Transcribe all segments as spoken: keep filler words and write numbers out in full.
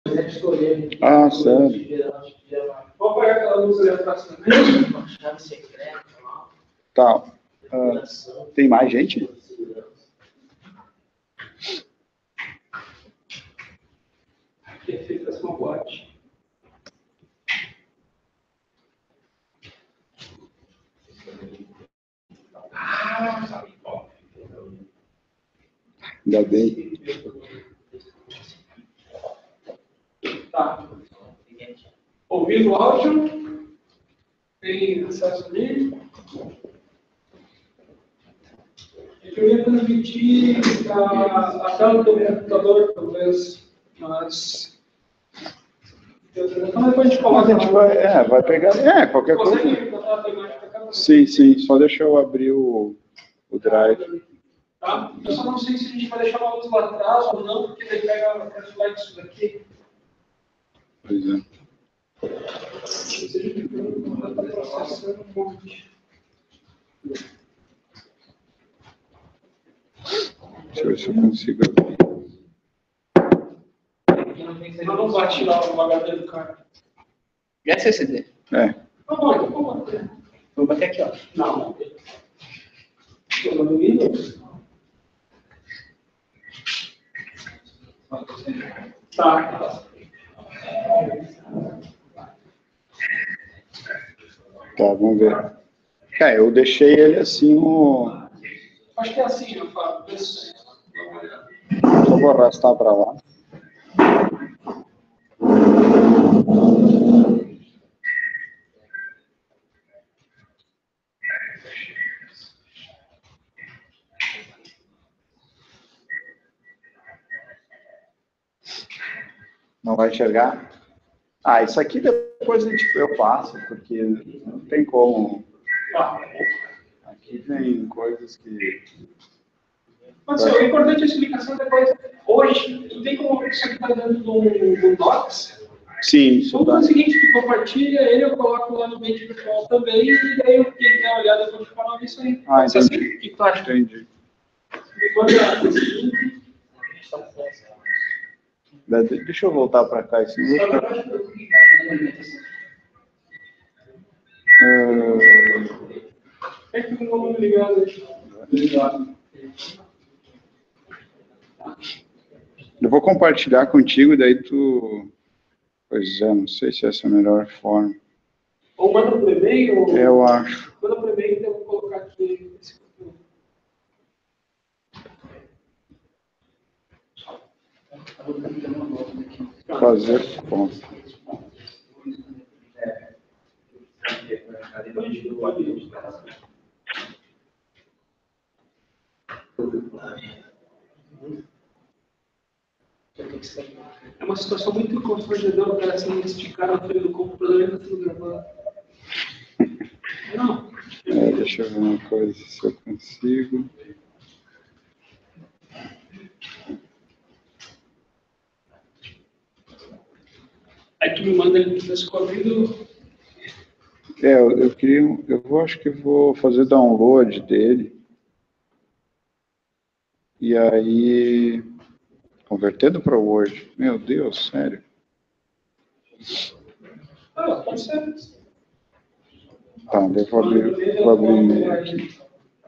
Ah, sério? Vou apagar aquela luz ali atrás também. Chave secreta. Tá. Uh, tem mais gente? Perfeito, essa é uma boate. Ainda bem. Tá. Ouvindo o áudio? Tem acesso ali? Eu ia transmitir a, a tela do computador, talvez, mas... Então depois a gente coloca... A gente vai, é, vai pegar... É, qualquer coisa. Consegue botar a imagem para cá? Sim, sim. Só deixa eu abrir o, o drive. Tá? Eu só não sei se a gente vai deixar uma luz lá atrás ou não, porque daí pega o slide disso daqui. Pois é. Você está processando um monte. Deixa eu ver se eu consigo abrir. Eu não vai tirar o H D do cara. S S D. É. Vamos, vamos bater. Vou bater aqui, ó. Não. Estou no Windows. Tá. Tá, vamos ver. É, eu deixei ele assim no... Acho que é assim, eu falo. Só vou arrastar para lá. Não vai enxergar? Ah, isso aqui depois a gente, eu passo, porque não tem como. Aqui tem coisas que... Mas assim, o importante é a explicação depois. Hoje, tu tem como ver que isso aqui está dentro do, do Docs? Sim, isso Vamos tá. fazer o seguinte, tu compartilha ele, eu coloco lá no ambiente virtual também, e daí quem quer olhar depois de falar isso aí. Ah, Pode ser assim? entendi. O que tu acha? Entendi. Depois da... Deixa eu voltar para cá. Assim. É que o volume ligado aí. Eu vou compartilhar contigo, daí tu... Pois é, não sei se essa é a melhor forma. Ou manda por e-mail, ou... Eu acho. Manda por e-mail, então eu vou colocar aqui esse conteúdo. Fazer conta. É uma situação muito constrangedora, o cara assim, esticar na frente do computador e ainda tudo gravado. Não. É, deixa eu ver uma coisa, se eu consigo. Aí tu me manda ele para escolhido. É, eu, eu queria, eu vou, acho que vou fazer download dele. E aí, convertendo para Word. Meu Deus, sério. Ah, pode ser. Tá, eu vou abrir, vou abrir e-mail aqui.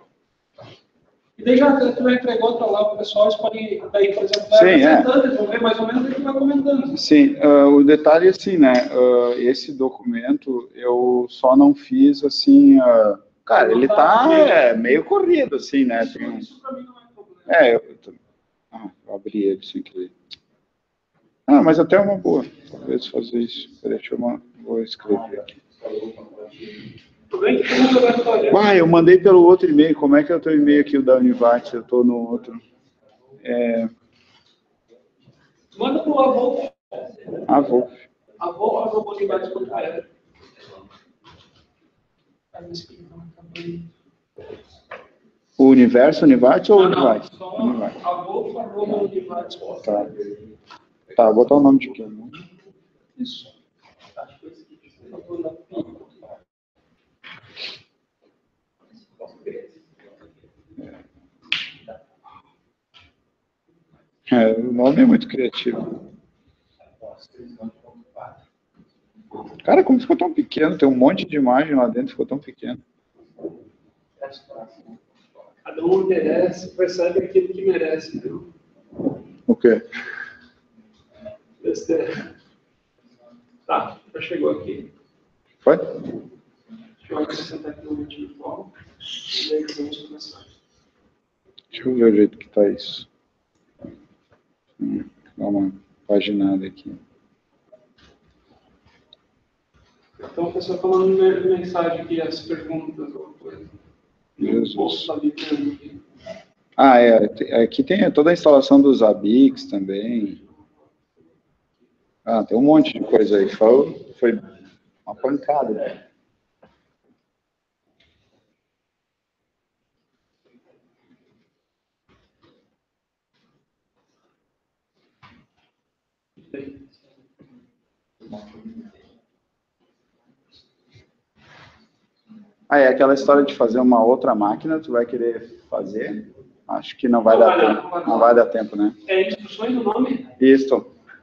E daí já tu vai entregar outra lá para o pessoal, eles podem, daí, por exemplo, Sim, vai é. apresentando, eles vão ver mais ou menos e tu vai comentando. Sim, uh, o detalhe é assim, né, uh, esse documento eu só não fiz assim, uh, cara, ele tá é, meio corrido assim, né, tem um... Isso para mim não é problema. É, eu, tô... ah, eu abri ele sem querer. Ah, mas até é uma boa, talvez fazer isso, peraí, deixa eu vou escrever aqui. Ah, eu mandei pelo outro e-mail, como é que é o teu e-mail aqui, o da Univat, eu tô no outro. É... Manda pro Avô. Avô. Avô, arroba univat ponto p r. O Universo, Univat ou Univat? Univat. Avô, arroba univat ponto p r. Tá. Tá, vou botar o nome de quem? Né? Isso. É, o nome é muito criativo. Cara, como ficou tão pequeno? Tem um monte de imagem lá dentro, ficou tão pequeno. Cada um merece, percebe aquilo que merece, viu? O quê? Besteira. Tá, já chegou aqui. Foi? Deixa eu acrescentar aqui no vídeo virtual. E aí vamos começar. Deixa eu ver o jeito que está isso. Hum, dá uma paginada aqui. Então, a pessoa falando mensagem aqui, as perguntas, alguma coisa. Jesus. Ah, é. Aqui tem toda a instalação dos Zabbix também. Ah, tem um monte de coisa aí. Foi, foi uma pancada, né? Ah, é aquela história de fazer uma outra máquina, tu vai querer fazer? Acho que não vai não dar vai tempo. Não vai, não vai dar tempo, né? É instruções do nome? Isso.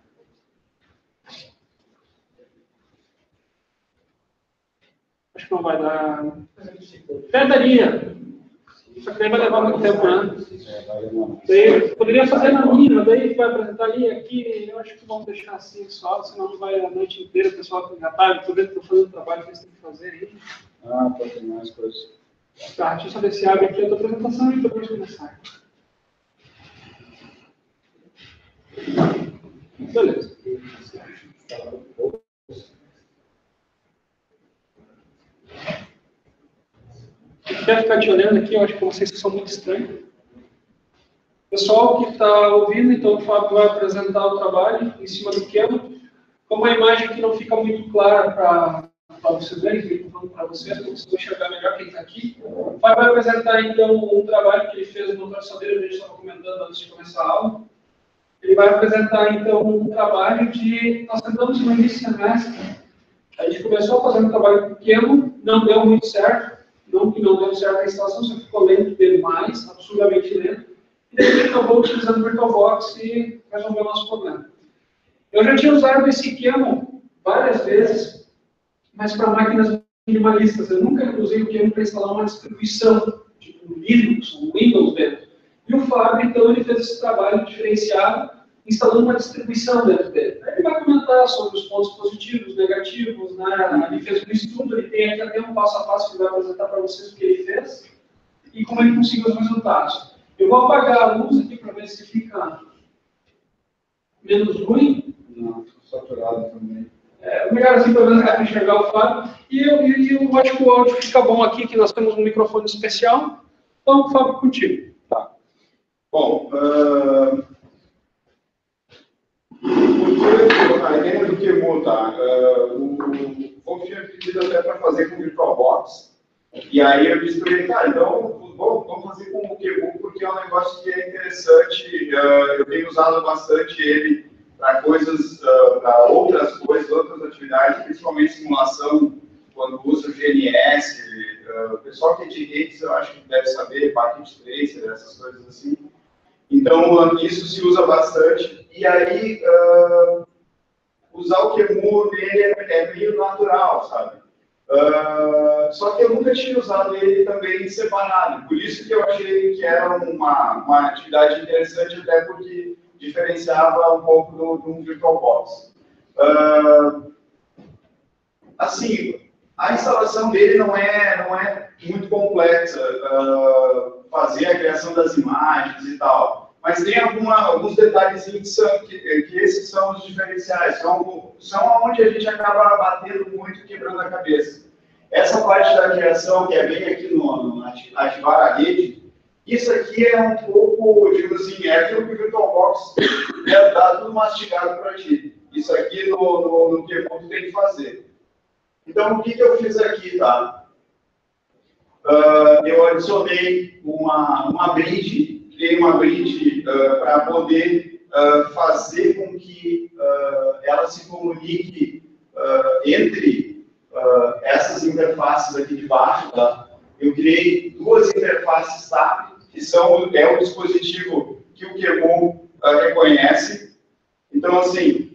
Acho que não vai dar. Perdaria. Só que daí vai levar muito tempo, né? Daí, poderia fazer na minha, daí vai apresentar ali, aqui, eu acho que vamos deixar assim só, senão não vai a noite inteira, o pessoal já tá, eu tô vendo que estou fazendo o trabalho que eles têm que fazer aí. Ah, pode ter mais coisas. Tá, deixa eu só ver se abre aqui a tua apresentação e depois começar. Beleza. Quer ficar te olhando aqui, eu acho que vocês são muito estranhos. Pessoal que está ouvindo, então o Fábio vai apresentar o trabalho em cima do Kemo. Como a imagem aqui não fica muito clara para vocês verem, que eu estou falando para vocês, para vocês enxergar melhor quem está aqui, o Fábio vai apresentar então um trabalho que ele fez no traçadeiro, a gente estava comentando antes de começar a aula. Ele vai apresentar então um trabalho de. Nós tentamos no início do semestre, a gente começou a fazer um trabalho pequeno, não deu muito certo. Não que não deu certo a instalação, só ficou lento demais, absurdamente lento. E daí a gente acabou utilizando o VirtualBox e resolveu o nosso problema. Eu já tinha usado esse Kemo várias vezes, mas para máquinas minimalistas. Eu nunca usei o Kemo para instalar uma distribuição, tipo um Linux, um Windows dentro. E o Fábio, então, ele fez esse trabalho diferenciado, instalando uma distribuição dentro dele. Aí ele vai comentar sobre os pontos positivos, negativos, né? Ele fez um estudo, ele tem aqui até um passo a passo que ele vai apresentar para vocês o que ele fez e como ele conseguiu os resultados. Eu vou apagar a luz aqui para ver se fica menos ruim. Não, saturado também. É, melhor assim, pelo menos dá para enxergar o Fábio. E eu, e eu acho que o áudio fica bom aqui, que nós temos um microfone especial. Então, Fábio, contigo. Tá. Bom, uh... a ideia do Kemo, tá? Uh, o Wolf tinha pedido até para fazer com o VirtualBox. E aí eu disse para ele, cara, então vamos fazer com o Kemo, porque é um negócio que é interessante. Uh, eu tenho usado bastante ele para coisas, uh, para outras coisas, outras atividades, principalmente simulação, quando usa o G N S. Uh, o pessoal que é de redes, eu acho que deve saber, Packet Tracer, essas coisas assim. Então, isso se usa bastante. E aí, uh, usar o Kemo nele é, é meio natural, sabe? Uh, só que eu nunca tinha usado ele também separado. Por isso que eu achei que era uma, uma atividade interessante, até porque diferenciava um pouco do, do VirtualBox. Uh, assim, a instalação dele não é, não é muito complexa, uh, fazer a criação das imagens e tal. Mas tem alguma, alguns detalhezinhos que, são, que, que esses são os diferenciais, são, são onde a gente acaba batendo muito e quebrando a cabeça. Essa parte da criação, que é bem aqui no, no ativar a rede, isso aqui é um pouco, digamos assim, é aquilo que o VirtualBox é dado tudo mastigado para ti. Isso aqui no, no, no Kemo tu tem que fazer. Então, o que, que eu fiz aqui, tá? Uh, eu adicionei uma, uma bridge, criei uma bridge uh, para poder uh, fazer com que uh, ela se comunique uh, entre uh, essas interfaces aqui de baixo, tá? Eu criei duas interfaces T A P, que são, é o dispositivo que o Kemo uh, reconhece. Então, assim,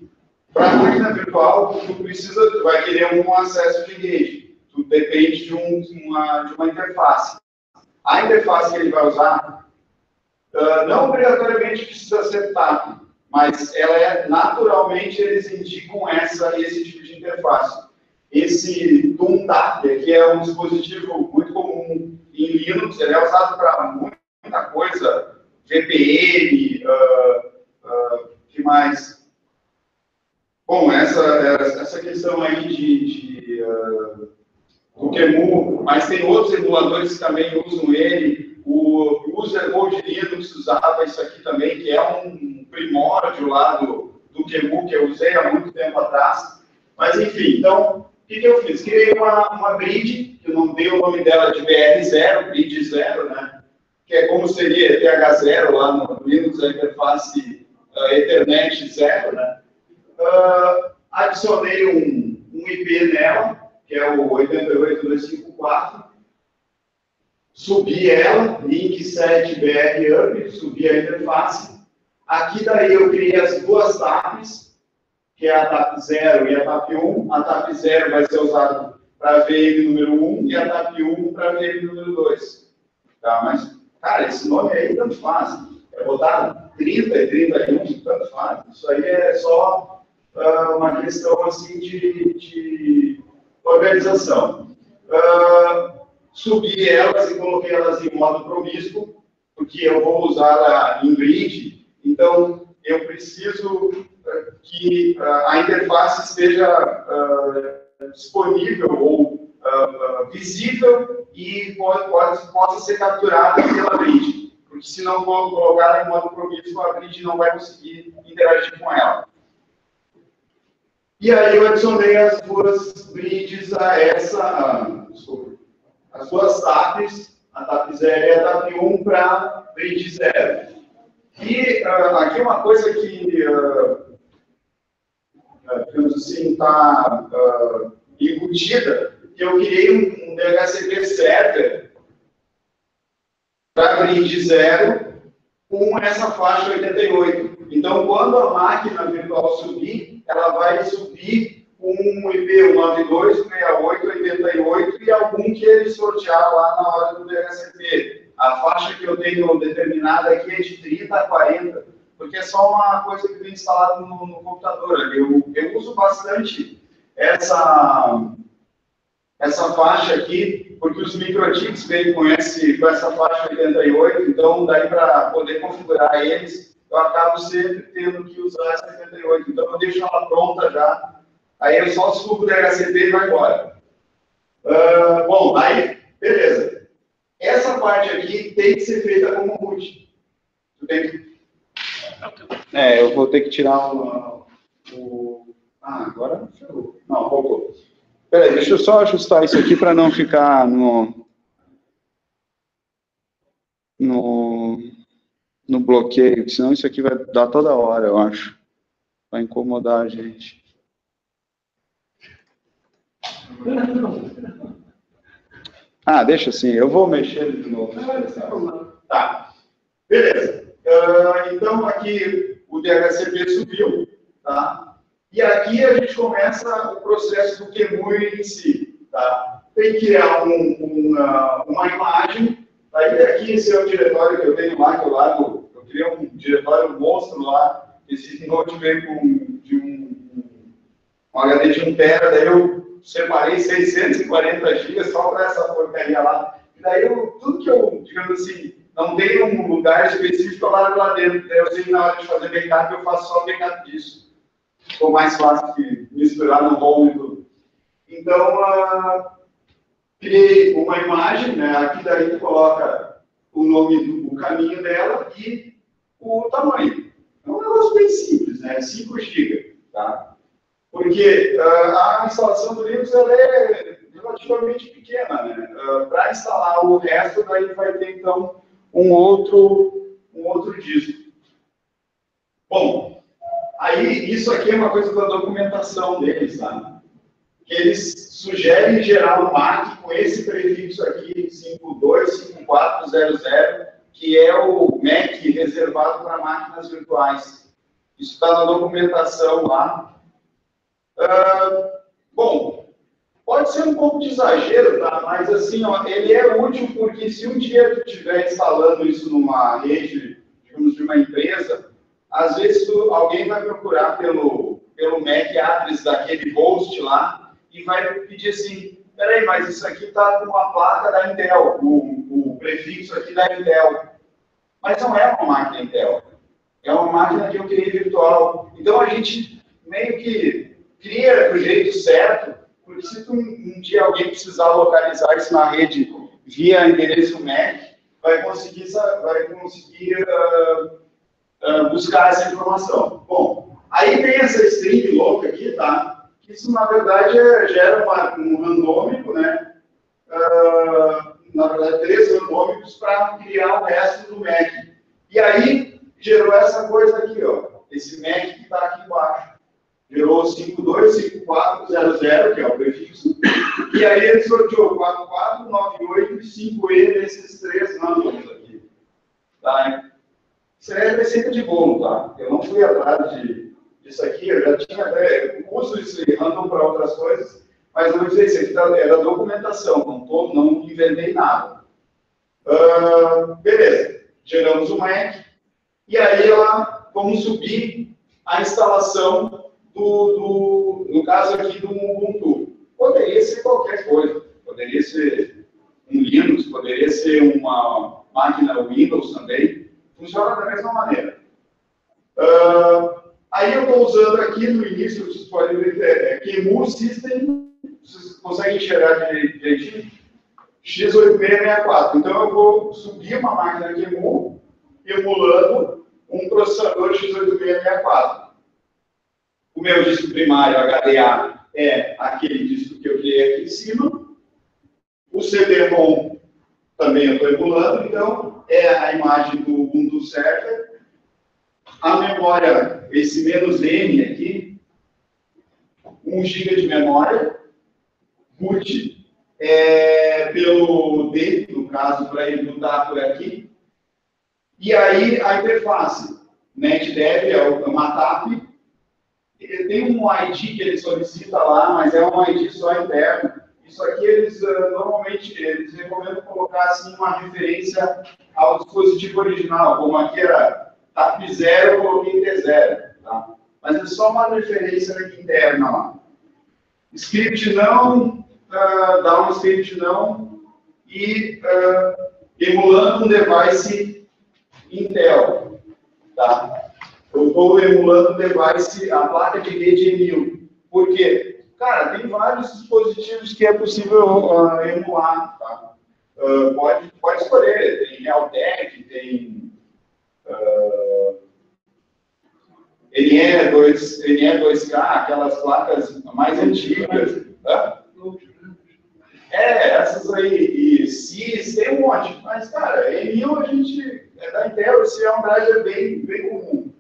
Para a máquina virtual, tu precisa, tu vai querer um acesso de rede. Tu depende de, um, uma, de uma interface. A interface que ele vai usar, uh, não obrigatoriamente precisa ser T A P, mas ela é, naturalmente, eles indicam essa, esse tipo de interface. Esse ToonTap, que é um dispositivo muito comum em Linux, ele é usado para muita coisa, V P N, uh, uh, que mais? Bom, essa, essa questão aí de, de uh, do Q E M U, mas tem outros emuladores que também usam ele. O User Code Linux usava isso aqui também, que é um primórdio lá do, do Q E M U, que eu usei há muito tempo atrás. Mas, enfim, então, o que, que eu fiz? Criei uma, uma grid, que eu não dei o nome dela de B R zero, grid zero, né? Que é como seria T H zero lá no Linux, a interface uh, Ethernet zero, né? Uh, adicionei um, um I P nela, que é o oito oito oito ponto dois cinco quatro, subi ela, link sete B R up, subi a interface. Aqui daí eu criei as duas T A Ps, que é a T A P zero e a T A P um. A T A P zero vai ser usada para V M número um e a T A P um para V M número dois. Tá? Mas, cara, esse nome aí tanto faz. É botar trinta e trinta e um, tanto faz. Isso aí é só uh, uma questão assim de, de organização. Uh, subi elas e coloquei elas em modo promíscuo, porque eu vou usar em grid, então eu preciso uh, que uh, a interface esteja uh, disponível ou uh, uh, visível e pode, pode, possa ser capturada pela grid, porque se não for colocar em modo promíscuo, a grid não vai conseguir interagir com ela. E aí eu adicionei as duas grids a essa, ah, desculpa, as duas T A Ps, a T A P zero e a T A P um para grid zero. E uh, aqui uma coisa que, uh, digamos assim, está uh, embutida, que eu criei um, um D H C P server para grid zero com essa faixa oitenta e oito. Então, quando a máquina virtual subir, ela vai subir com um I P cento e noventa e dois, sessenta e oito, oitenta e oito e algum que ele sortear lá na hora do D H C P. A faixa que eu tenho determinada aqui é de trinta a quarenta, porque é só uma coisa que vem instalada no, no computador. Eu, eu uso bastante essa, essa faixa aqui, porque os microchips vêm com, esse, com essa faixa oitenta e oito, então daí para poder configurar eles, eu acabo sempre tendo que usar essa oitenta e oito. Então eu deixo ela pronta já, aí eu só subo o D H C P e vai embora. Uh, bom, aí, beleza. Essa parte aqui tem que ser feita como root. Tu tem que... É, eu vou ter que tirar o... o... Ah, agora... Não, voltou. Peraí, deixa eu só ajustar isso aqui para não ficar no... no... no bloqueio, senão isso aqui vai dar toda hora, eu acho. Vai incomodar a gente. Ah, deixa assim, eu vou mexer de novo. Tá, beleza. Uh, então, aqui o D H C P subiu, tá? E aqui a gente começa o processo do Q E M U em si, tá? Tem que criar um, um, uh, uma imagem. Aí aqui esse é o diretório que eu tenho lá, que eu largo, eu criei um diretório monstro lá. Esse note veio com de um, um H D de um tera, daí eu separei seiscentos e quarenta gigas só para essa porcaria lá. E daí eu, tudo que eu, digamos assim, não tem um lugar específico, eu largo lá dentro. Daí eu sei que na hora de fazer backup, eu faço só backup disso. Ficou mais fácil que misturar no ROM e tudo. Então, uh, criei uma imagem, né? Aqui daí tu coloca o nome do o caminho dela e o tamanho. É um negócio bem simples, né? cinco gigas, tá? Porque uh, a instalação do Linux ela é relativamente pequena, né? Uh, para instalar o resto, daí vai ter, então, um outro, um outro disco. Bom, aí isso aqui é uma coisa da documentação deles, tá? Que eles sugerem gerar um M A C com esse prefixo aqui, cinco dois cinco quatro zero zero, que é o M A C reservado para máquinas virtuais. Isso está na documentação lá. Uh, bom, pode ser um pouco de exagero, tá? Mas assim, ó, ele é útil porque se um dia tu estiver instalando isso numa rede, digamos, de uma empresa, às vezes tu, alguém vai procurar pelo, pelo M A C address daquele host lá e vai pedir assim, peraí, mas isso aqui está com a placa da Intel, o, o prefixo aqui da Intel. Mas não é uma máquina Intel, é uma máquina que eu criei virtual. Então a gente meio que cria do jeito certo, porque se tu, um dia alguém precisar localizar isso na rede via endereço M A C, vai conseguir, vai conseguir uh, uh, buscar essa informação. Bom, aí tem essa string louca aqui, tá? Isso na verdade é, gera uma, um randômico, né? Uh, na verdade, três randômicos para criar o resto do M A C. E aí gerou essa coisa aqui, ó, esse M A C que está aqui embaixo. Gerou cinco dois cinco quatro zero zero, que é o prefixo, e aí ele sorteou quatro quatro, nove oito e cinco E nesses três randômicos aqui. Tá? Isso é receita de bolo, tá? Eu não fui atrás de, disso aqui, eu já tinha até, uso esse random para outras coisas, mas não sei, isso aqui era documentação, não, tô, não inventei nada. Uh, beleza, geramos o M A C, e aí ela, vamos subir a instalação do, do, no caso aqui do Ubuntu. Poderia ser qualquer coisa, poderia ser um Linux, poderia ser uma máquina Windows também, funciona da mesma maneira. Uh, aí eu estou usando aqui no início, vocês podem ver, é, é QEMU System, vocês conseguem enxergar direitinho? X oito seis seis quatro. Então eu vou subir uma máquina QEMU emulando um processador X oito seis seis quatro. O meu disco primário H D A é aquele disco que eu criei aqui em cima. O C D-ROM também eu estou emulando, então é a imagem do Ubuntu Server. A memória, esse menos N aqui, um giga de memória. Boot é, pelo D, no caso, para ele botar por aqui. E aí a interface, NetDev é uma T A P. Ele tem um I D que ele solicita lá, mas é um I D só interno. Isso aqui eles uh, normalmente eles recomendam colocar assim uma referência ao dispositivo original, como aqui era T A P zero, eu coloquei T zero, tá? Mas é só uma referência interna lá. Script não, uh, dá um script não, e uh, emulando um device Intel, tá? Eu estou emulando o device, a placa de rede E mil. Por quê? Cara, tem vários dispositivos que é possível uh, emular. Tá? Uh, pode, pode escolher. Tem Realtek, tem uh, N E dois K, aquelas placas mais antigas. Tá? É, essas aí. E C I S, tem um monte. Mas, cara, E mil a gente, é da Intel, esse é um driver bem, bem comum.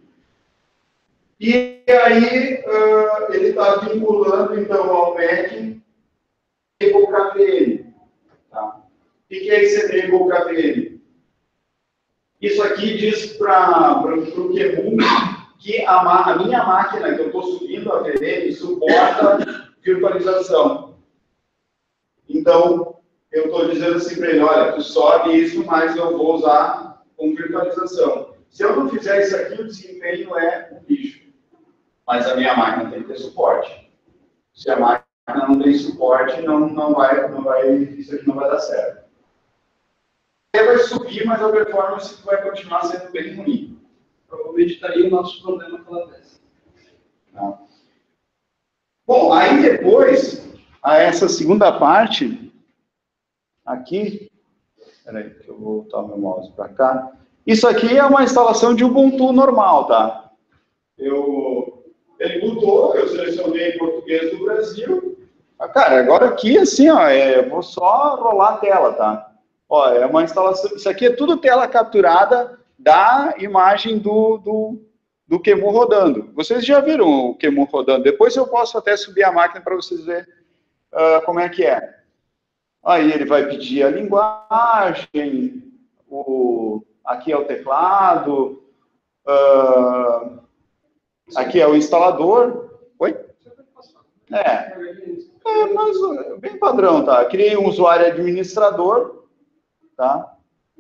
E aí, uh, ele está vinculando, então, ao M A C Enable K V M. Tá? O que é esse Enable K V M? Isso aqui diz para o QEMU que a, a minha máquina que eu estou subindo a V M suporta virtualização. Então, eu estou dizendo assim para ele, olha, tu sobe isso, mas eu vou usar com virtualização. Se eu não fizer isso aqui, o desempenho é um bicho. Mas a minha máquina tem que ter suporte. Se a máquina não tem suporte, não, não vai, não vai, isso aqui não vai dar certo. Ele vai subir, mas a performance vai continuar sendo bem ruim. Provavelmente estaria o nosso problema pela vez. Tá. Bom, aí depois, a essa segunda parte, aqui, peraí, que eu vou voltar o meu mouse para cá. Isso aqui é uma instalação de Ubuntu normal, tá? Eu... Ele botou, eu selecionei português do Brasil. Ah, cara, agora aqui, assim, ó, é, vou só rolar a tela, tá? Ó, é uma instalação, isso aqui é tudo tela capturada da imagem do, do, do QEMU rodando. Vocês já viram o QEMU rodando? Depois eu posso até subir a máquina para vocês verem uh, como é que é. Aí ele vai pedir a linguagem, o, aqui é o teclado, uh, aqui é o instalador. Oi? É, é mas é bem padrão, tá? Criei um usuário administrador, tá?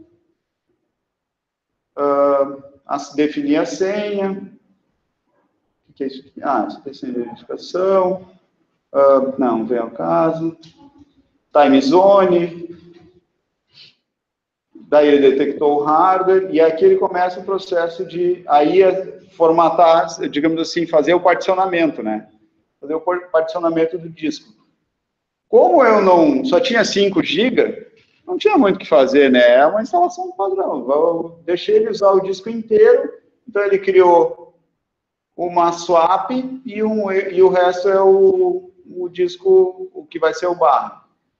Uh, as, defini a senha. O que é isso aqui? Ah, isso aqui é senha de identificação. Uh, não, vem ao caso. Time zone. Daí ele detectou o hardware, e aqui ele começa o processo de, aí, formatar, digamos assim, fazer o particionamento, né? Fazer o particionamento do disco. Como eu não, só tinha cinco gigas, não tinha muito o que fazer, né? É uma instalação padrão. Eu deixei ele usar o disco inteiro, então ele criou uma swap, e, um, e o resto é o, o disco, o que vai ser o barra.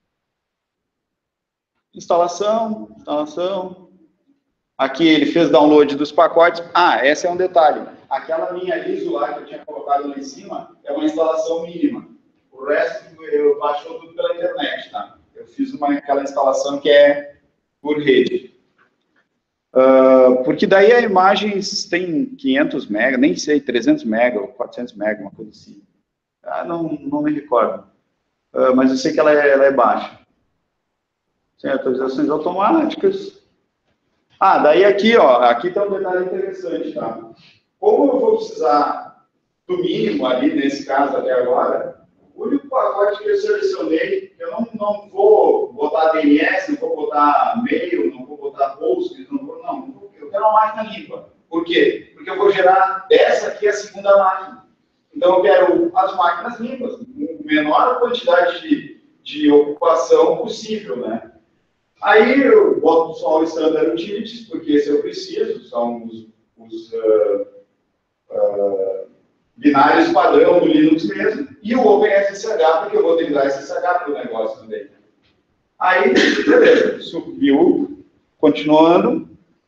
Instalação, instalação. Aqui ele fez download dos pacotes. Ah, esse é um detalhe. Aquela minha I S O lá que eu tinha colocado lá em cima é uma instalação mínima. O resto eu baixou tudo pela internet, tá? Eu fiz uma, aquela instalação que é por rede. Uh, porque daí a imagem tem quinhentos mega, nem sei, trezentos mega ou quatrocentos mega, uma coisa assim. Ah, não, não me recordo. Uh, mas eu sei que ela é, ela é baixa. Sem atualizações automáticas. Ah, daí aqui, ó, aqui tem um detalhe interessante, tá? Como eu vou precisar do mínimo ali, nesse caso até agora, o único pacote que eu selecionei, eu não, não vou botar D N S, não vou botar mail, não vou botar posts, não vou, não, eu quero uma máquina limpa. Por quê? Porque eu vou gerar dessa aqui a segunda máquina. Então eu quero as máquinas limpas, com menor quantidade de, de ocupação possível, né? Aí eu boto só o Standard Utilities, porque esse eu preciso, são os, os uh, uh, binários padrão do Linux mesmo, e o OpenSSH, porque eu vou ter que dar S S H para o negócio também. Aí, beleza, subiu, continuando.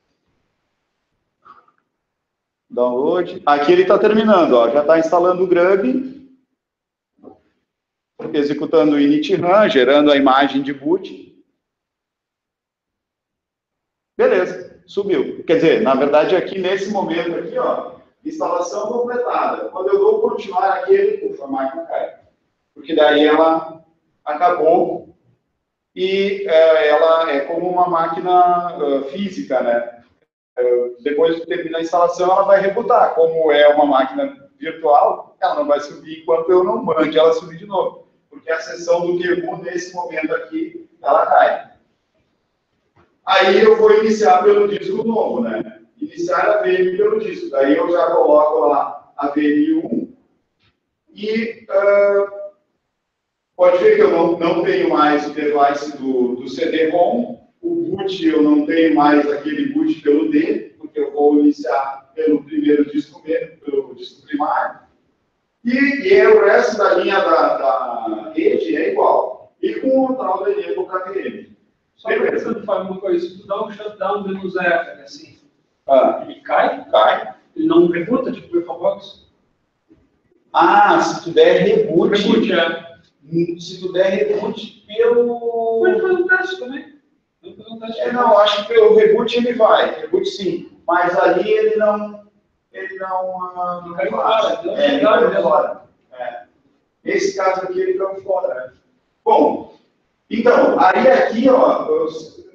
Download. Aqui ele está terminando, ó, já está instalando o Grub, executando o init-run, gerando a imagem de boot. Beleza, subiu. Quer dizer, na verdade, aqui nesse momento aqui, ó, instalação completada. Quando eu dou continuar aqui, ele, puxa, a máquina cai. Porque daí ela acabou e é, ela é como uma máquina uh, física, né? Uh, depois de terminar a instalação, ela vai rebootar. Como é uma máquina virtual, ela não vai subir enquanto eu não mande ela subir de novo. Porque a seção do Q U, nesse momento aqui, ela cai. Aí eu vou iniciar pelo disco novo, né? Iniciar a V M pelo disco. Daí eu já coloco lá a V M um. E uh, pode ver que eu não, não tenho mais o device do, do C D ROM. O boot eu não tenho mais aquele boot pelo D, porque eu vou iniciar pelo primeiro disco mesmo, pelo disco primário. E, e é o resto da linha da, da rede é igual. E com o tal da linha do K V M. Só pensando, Fábio, uma coisa, se tu dá um shutdown menos F, assim, ah, ele cai? Cai. Ele não rebuta, tipo o VirtualBox? Ah, se tu der reboot... Reboot, é. Se tu der reboot pelo... Pode fazer um teste também. Pode fazer um teste. É, não, acho que pelo reboot ele vai, reboot sim. Mas ali ele não... Ele não... Uh, não caiu faz. fora. É, ele caiu fora. É. Nesse caso aqui ele caiu fora. Né? Bom... Então, aí aqui, ó, eu...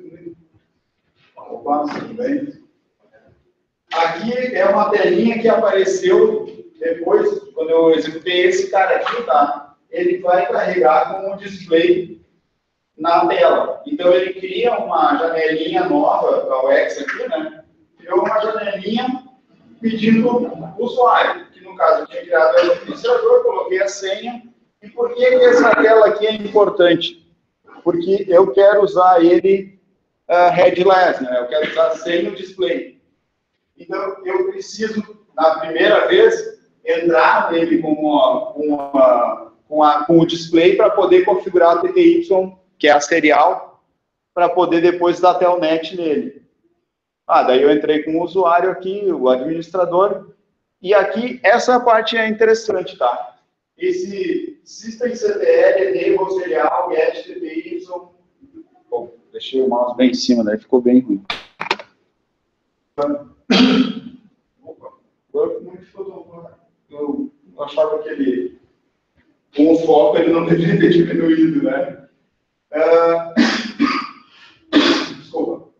Opa, tudo bem? Aqui é uma telinha que apareceu depois, quando eu executei esse cara aqui, tá? Ele vai carregar com o display na tela. Então, ele cria uma janelinha nova para o X aqui, né? Criou uma janelinha pedindo o usuário, que no caso eu tinha criado o administrador, coloquei a senha. E por que essa tela aqui é importante? Porque eu quero usar ele uh, headless, né? Eu quero usar sem o display. Então, eu preciso, na primeira vez, entrar nele com, uma, com, uma, com, a, com o display para poder configurar a T T Y, que é a serial, para poder depois dar telnet nele. Ah, daí eu entrei com o usuário aqui, o administrador, e aqui, essa parte é interessante, tá? Esse systemctl, enable serial, get T T Y. Bom, deixei o mouse bem em cima, daí ficou bem ruim. Opa, agora muito ficou. Eu achava que ele com o foco ele não deveria ter diminuído, né? Uh... Desculpa.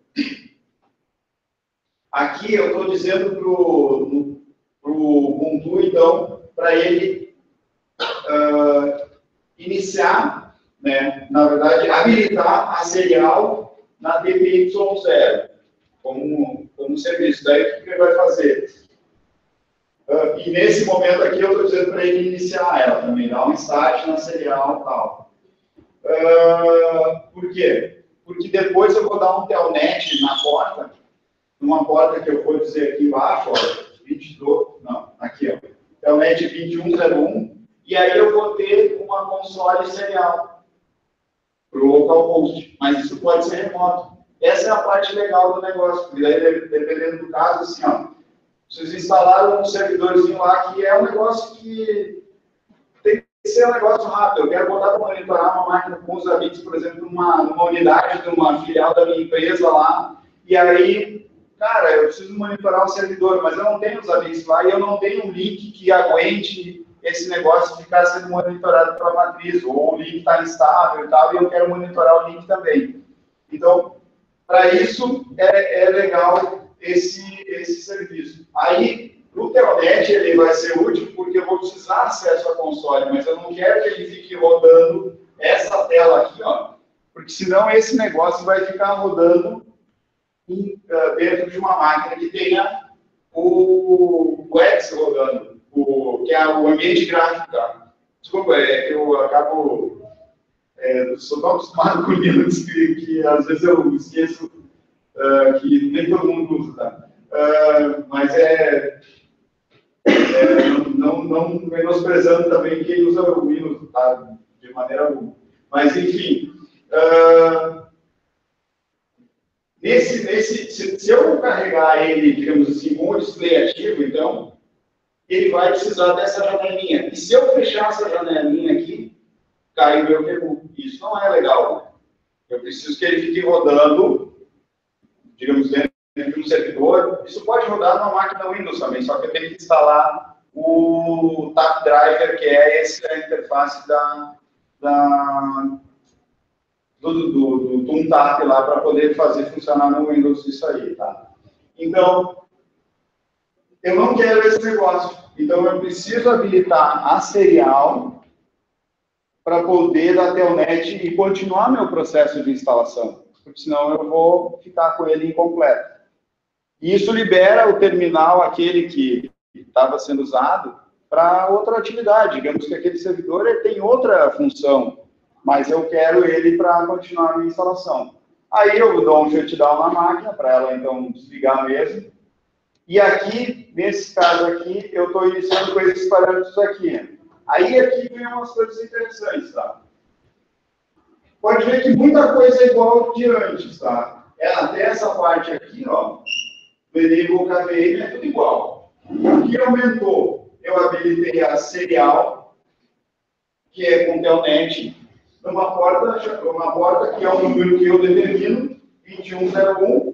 Aqui eu estou dizendo para o Ubuntu, então, para ele uh, iniciar, né, na verdade, habilitar a serial na D P Y zero como, como serviço. Daí o que ele vai fazer? Uh, e nesse momento aqui eu estou dizendo para ele iniciar ela também, dar um start na serial e tal. Uh, por quê? Porque depois eu vou dar um telnet na porta, numa porta que eu vou dizer aqui embaixo, ó, vinte e dois, não, aqui, ó, telnet vinte e um zero um, e aí eu vou ter uma console serial para o localhost, mas isso pode ser remoto. Essa é a parte legal do negócio, porque daí, dependendo do caso, assim, ó, vocês instalaram um servidorzinho lá que é um negócio que tem que ser um negócio rápido. Eu quero botar para monitorar uma máquina com os amigos, por exemplo, numa, numa unidade de uma filial da minha empresa lá, e aí, cara, eu preciso monitorar o servidor, mas eu não tenho os amigos lá e eu não tenho um link que aguente esse negócio de ficar sendo monitorado pela matriz, ou o link está instável e tal, e eu quero monitorar o link também. Então, para isso, é, é legal esse, esse serviço. Aí, o telnet, ele vai ser útil porque eu vou precisar acesso à console, mas eu não quero que ele fique rodando essa tela aqui, ó, porque senão esse negócio vai ficar rodando em, uh, dentro de uma máquina que tenha o, o X rodando, o, que é o ambiente gráfico. Tá? Desculpa, é, eu acabo... É, sou tão acostumado com Linux que, que às vezes eu esqueço uh, que nem todo mundo usa, tá? Uh, mas é, é não, não menosprezando também quem usa o Windows, tá? De maneira alguma. Mas, enfim, uh, nesse, nesse, se, se eu carregar ele, digamos assim, com o display ativo, então, ele vai precisar dessa janelinha. E se eu fechar essa janelinha aqui, cai o meu quebru. Isso não é legal. Né? Eu preciso que ele fique rodando, digamos, dentro de um servidor. Isso pode rodar numa máquina Windows também, só que eu tenho que instalar o Tap Driver, que é essa interface da, da, do, do, do, do ToonTap lá, para poder fazer funcionar no Windows isso aí. Tá? Então, eu não quero esse negócio. Então, eu preciso habilitar a serial para poder dar telnet e continuar meu processo de instalação, porque senão eu vou ficar com ele incompleto. E isso libera o terminal, aquele que estava sendo usado, para outra atividade. Digamos que aquele servidor ele tem outra função, mas eu quero ele para continuar a minha instalação. Aí eu dou um shutdown na máquina, para ela então desligar mesmo. E aqui, nesse caso aqui, eu estou iniciando com esses parâmetros aqui. Aí aqui vem umas coisas interessantes, tá? Pode ver que muita coisa é igual de antes, tá? É, até essa parte aqui, ó, do enable K V M é tudo igual. O que aumentou? Eu habilitei a serial, que é com telnet, numa porta, uma porta que é o número que eu determino, vinte e um zero um,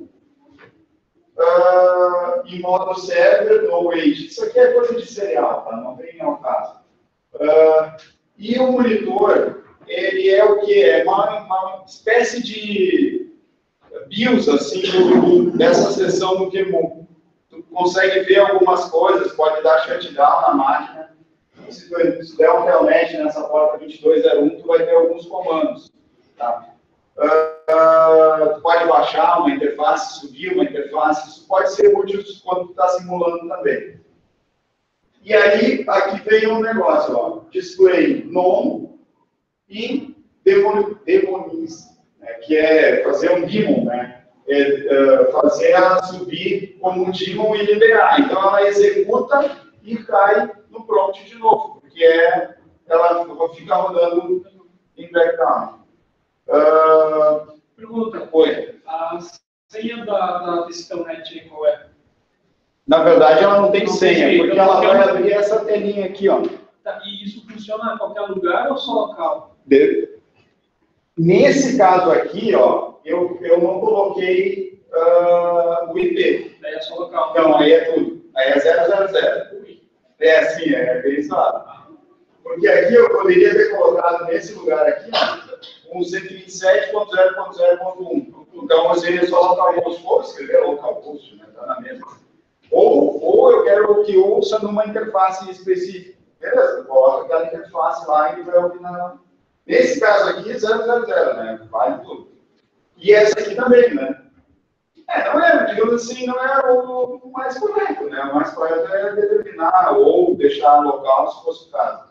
uh, em modo server, no wait. Isso aqui é coisa de serial, tá? Não vem ao caso. Uh, e o monitor, ele é o que? É uma, uma espécie de BIOS, assim, do, do, dessa seção do Q E M U. Tu consegue ver algumas coisas, pode dar shutdown na máquina. Se tu se der um telnet nessa porta vinte e dois zero um, tu vai ter alguns comandos. Tá? Uh, uh, tu pode baixar uma interface, subir uma interface, isso pode ser útil quando tu está simulando também. E aí, aqui vem um negócio, ó, display non e demonize, né, que é fazer um daemon, né, é, é, fazer ela subir como um daemon e liberar. Então, ela executa e cai no prompt de novo, porque é, ela fica rodando em background. Uh, Pergunta. Oi. A senha da, da, desse telnet aí, qual é? Na verdade, ela não tem Não senha, tem, porque então ela qualquer vai um- abrir essa telinha aqui, ó. Tá, e isso funciona em qualquer lugar ou só local? De- Nesse caso aqui, ó, eu, eu não coloquei uh, o I P. Daí é só local. Não, aí é tudo. Aí é zero zero zero. É assim, é bem usado. Porque aqui eu poderia ter colocado nesse lugar aqui, ó, um cento e vinte e sete ponto zero ponto zero ponto um. Então, eu seria só localhost, vou escrever localhost, né? Tá na mesma. Ou, ou eu quero que ouça numa interface específica. Beleza, coloca aquela interface lá e vai ouvir na... Nesse caso aqui, zero zero zero, né? Vale tudo. E essa aqui também, né? É, não é, digamos assim, não é o mais correto, né? O mais correto é determinar ou deixar local, se fosse o caso.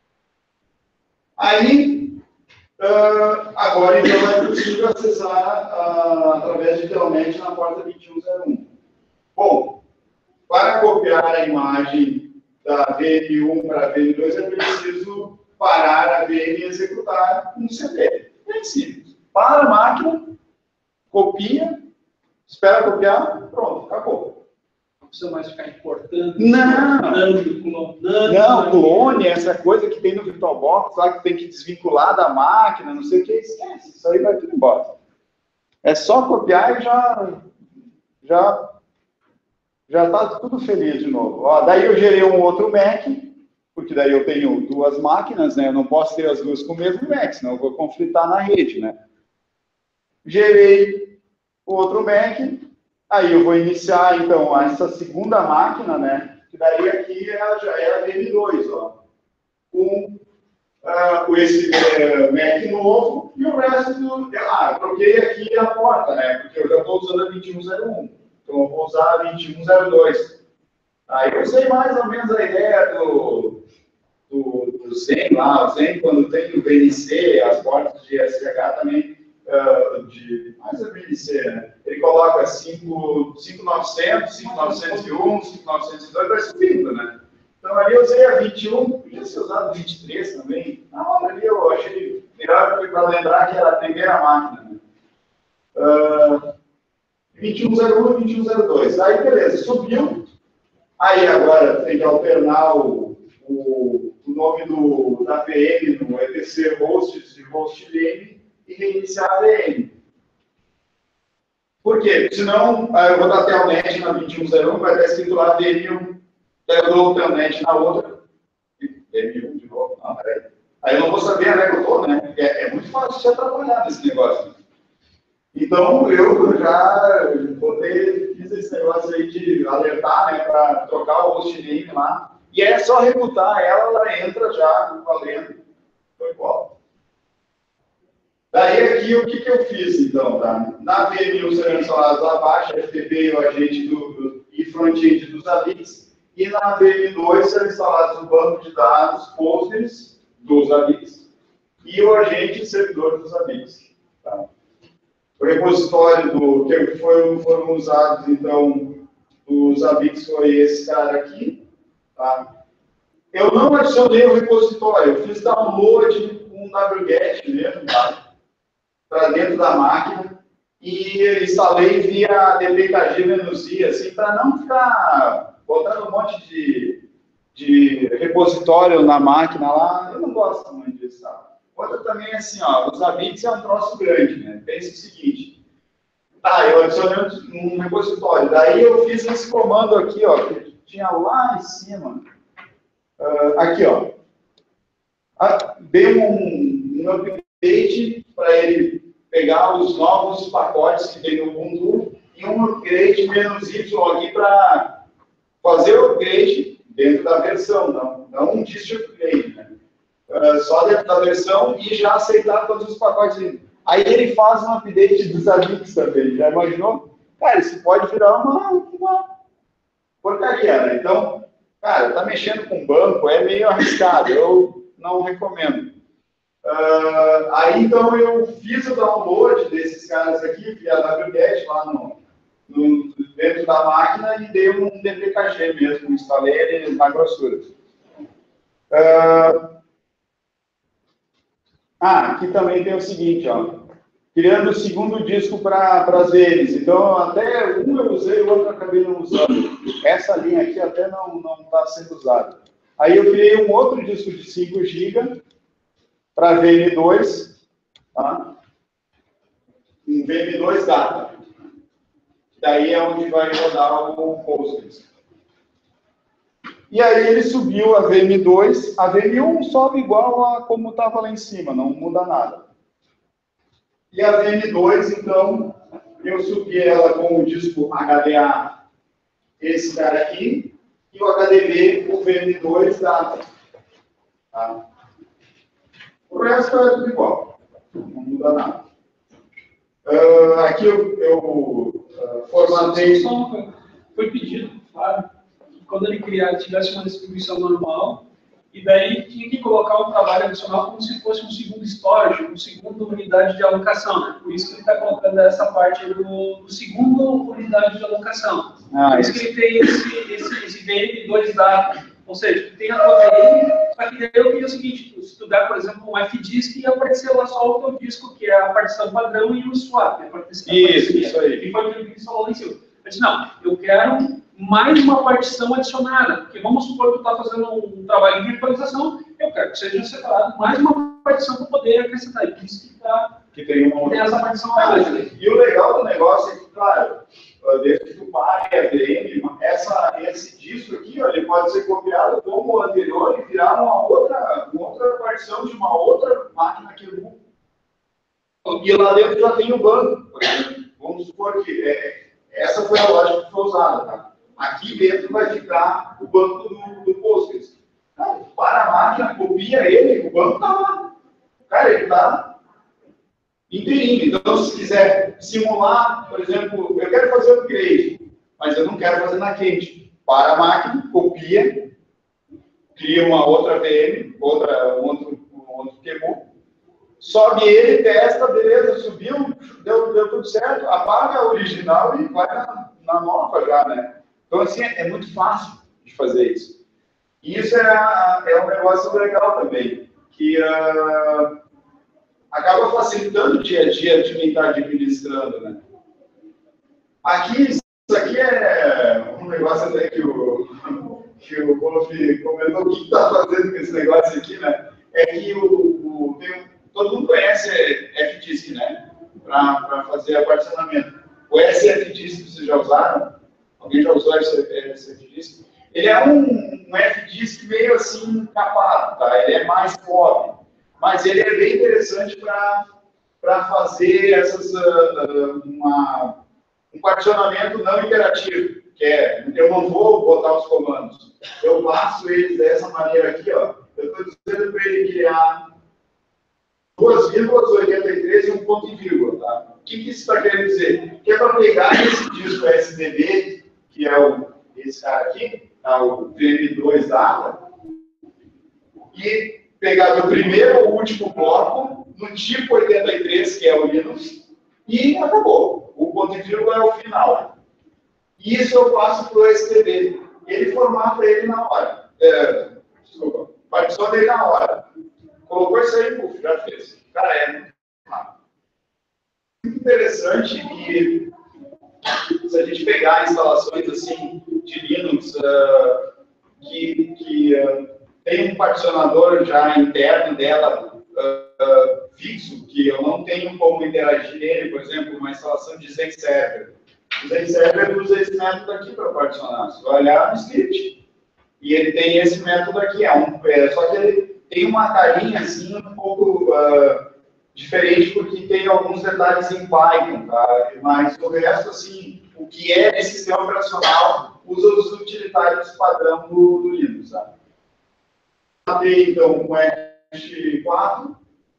Aí, uh, agora então é possível acessar uh, através de telnet na porta vinte e um zero um. Bom, para copiar a imagem da V M um para a V M dois é preciso parar a V M e executar um C P. É simples. Para a máquina, copia, espera copiar, pronto, acabou. Não precisa mais ficar importando, Não. clonando, clonando. Não, clone, essa coisa que tem no VirtualBox, lá que tem que desvincular da máquina, não sei o que, esquece, isso aí vai tudo embora. É só copiar e já já já está tudo feliz de novo. Ó, daí eu gerei um outro Mac, porque daí eu tenho duas máquinas, né? Eu não posso ter as duas com o mesmo Mac, senão eu vou conflitar na rede, né? Gerei outro Mac, aí eu vou iniciar, então, essa segunda máquina, né? Que daí aqui ela já é a V M dois, ó. Com uh, esse uh, Mac novo e o resto do... Ah, eu troquei aqui a porta, né? Porque eu já estou usando a vinte e um zero um. Então, eu vou usar a vinte e um zero dois. Aí eu sei mais ou menos a ideia do, do, do Zen lá. O Zen, quando tem o V N C, as portas de S H também, uh, de, mais a V N C, né? Ele coloca cinco mil e novecentos, cinco mil novecentos e um, cinco mil novecentos e dois, vai subindo, né? Então ali eu usei a vinte e um, podia ser usado a vinte e três também. Na hora ali eu achei melhor para lembrar que era a primeira máquina, né? Uh, vinte e um zero um e vinte e um zero dois. Aí, beleza, subiu. Aí, agora, tem que alternar o, o, o nome do, da V M no E T C hosts de hostname e reiniciar a V M. Por quê? Senão, eu vou dar telnet na vinte e um zero um, vai estar escrito lá V M um. Eu dou telnet na outra. V M um de novo. Não, peraí. Aí eu não vou saber onde é que eu estou, né? É, é muito fácil de atrapalhar nesse negócio. Então, eu já botei, fiz esse negócio aí de alertar, né, para trocar o hostname lá, e é só rebutar ela, ela entra já valendo. Foi igual. Daí aqui, o que, que eu fiz, então, tá? Na V M um serão instalados abaixo, F T P e o agente do, do, e front-end dos Avix, e na V M dois serão instalados o banco de dados Postgres dos Avix e o agente servidor dos Avix. Tá? O repositório do, que foram, foram usados, então, dos Avix foi esse cara aqui. Tá? Eu não adicionei o repositório, eu fiz download com um wget mesmo, tá? Para dentro da máquina, e instalei via dpkg-i, assim, para não ficar botando um monte de, de repositório na máquina lá. Eu não gosto muito disso, tá? Outra também é assim, ó, os Avix é um troço grande, né? Pensa o seguinte, tá, eu adicionei um repositório, daí eu fiz esse comando aqui, ó, que tinha lá em cima, uh, aqui, ó, dei um, um update para ele pegar os novos pacotes que tem no Ubuntu e um upgrade menos Y aqui para fazer o upgrade dentro da versão, não, não um dist upgrade, né? Uh, só dentro da versão e já aceitar todos os pacotes. Aí ele faz um update dos Avix também, já imaginou? Cara, isso pode virar uma, uma porcaria, né? Então, cara, tá mexendo com banco, é meio arriscado, eu não recomendo. Uh, aí, então, eu fiz o download desses caras aqui, via wget, lá no, no, dentro da máquina, e dei um dpkg mesmo, instalei ele na grossura. Uh, Ah, aqui também tem o seguinte, ó, criando o segundo disco para as eles. Então, até um eu usei, o outro eu acabei não usando. Essa linha aqui até não está sendo usada. Aí eu criei um outro disco de cinco gigas para V M dois, tá? Um V M dois data. Daí é onde vai rodar o Postgres. E aí ele subiu a V M dois, a V M um sobe igual a como estava lá em cima, não muda nada. E a V M dois, então, eu subi ela com o disco H D A, esse cara aqui, e o H D V, o V M dois data. Tá? O resto é tudo igual, não muda nada. Uh, aqui eu, eu uh, formatei... Só uma coisa. Foi pedido, claro, que quando ele criar, tivesse uma distribuição normal, e daí tinha que colocar um trabalho adicional como se fosse um segundo storage, uma segunda unidade de alocação, né? Por isso que ele está colocando essa parte do, do segundo unidade de alocação. Ah, Por isso que ele tem esse, esse, esse V M dois data. Ou seja, tem a tua V M, só que daí eu queria o seguinte, se tu der, por exemplo, um F-Disk e apareceu lá só o teu disco, que é a partição padrão, e o swap, que é a partição Isso, isso aí. E foi aquilo que ele falou lá em cima. Eu disse, não, eu quero mais uma partição adicionada, porque vamos supor que tu está fazendo um trabalho de virtualização, eu quero que seja separado mais uma partição para poder acrescentar. E isso que está... Que tem uma tem essa partição Ah, mais, né? e o legal do negócio é que, claro, desde que tu pare a V M, essa, esse disco aqui, ó, ele pode ser copiado como o anterior e virar uma outra, uma outra partição de uma outra máquina que eu... E lá dentro já tem o banco. Vamos supor que é, essa foi a lógica que foi usada, tá? Aqui dentro vai ficar o banco do, do Postgres. Então, para a máquina, copia ele, o banco está lá. Cara, ele está inteirinho. Então, se quiser simular, por exemplo, eu quero fazer upgrade, mas eu não quero fazer na quente. Para a máquina, copia, cria uma outra V M, outra, um outro, um outro queimou, sobe ele, testa, beleza, subiu, deu, deu tudo certo, apaga a original e vai na, na nova já, né? Então, assim, é muito fácil de fazer isso. E isso é, a, é um negócio legal também, que uh, acaba facilitando o dia a dia de quem está administrando, né? Aqui, isso aqui é um negócio até que o, que o Wolf comentou, o que está fazendo com esse negócio aqui, né? É que o, o, tem, todo mundo conhece F-Disk, né? Para fazer particionamento. O S F Disk vocês já usaram? Alguém já usou esse F-Disk? Ele é um, um F-Disk meio assim capado, tá? Ele é mais pobre, mas ele é bem interessante para fazer essas, uh, uma, um particionamento não interativo, que é, eu não vou botar os comandos, eu passo eles dessa maneira aqui, ó. Eu estou dizendo para ele criar duas vírgulas, oitenta e três e um ponto e vírgula, tá? O que, que isso está querendo dizer? Que é para pegar esse disco S D B, que é o, esse cara aqui, tá? O V M dois data, e pegar do primeiro ao último bloco, no tipo oitenta e três, que é o Linux, e acabou. O ponto e vírgula é o final. Isso eu passo para o S D B. Ele formata ele na hora. É, desculpa, particiona ele na hora. Colocou isso aí, puf, já fez. Cara, é muito rápido. Muito interessante e se a gente pegar instalações assim de Linux uh, que, que uh, tem um particionador já interno dela uh, uh, fixo, que eu não tenho como interagir nele, por exemplo, uma instalação de Zen Server. O Zen Server usa esse método aqui para particionar. Você vai olhar no script e ele tem esse método aqui, é um, é, só que ele tem uma carinha assim um pouco uh, diferente, porque tem alguns detalhes em Python, tá? Mas o resto, assim, o que é de sistema operacional usa os utilitários padrão do, do Linux, tá? Então, com F quatro.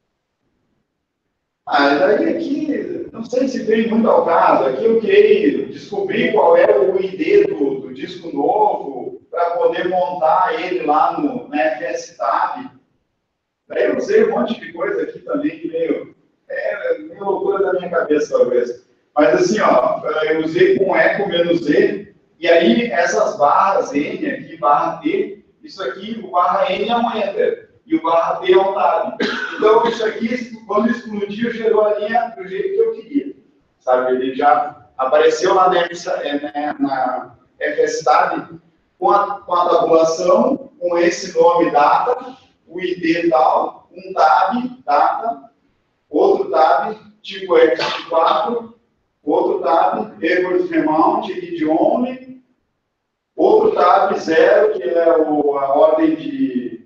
Ah, daí aqui, não sei se tem muito ao caso, aqui eu queria descobrir qual é o I D do, do disco novo, para poder montar ele lá no, no F S Tab. Daí eu usei um monte de coisa aqui também, meio, é, meio loucura da minha cabeça, talvez. Mas assim, ó, eu usei com eco menos E, e aí essas barras N aqui, barra T, isso aqui, o barra N é um Enter, e o barra T é um Tab. Então isso aqui, quando explodiu, gerou a linha do jeito que eu queria. Sabe, ele já apareceu lá na, na F S Tab com a, com a tabulação, com esse nome data, o I D tal, um tab, data, outro tab, tipo F quatro, outro tab, record remount, read only, Outro tab zero, que é o, a ordem de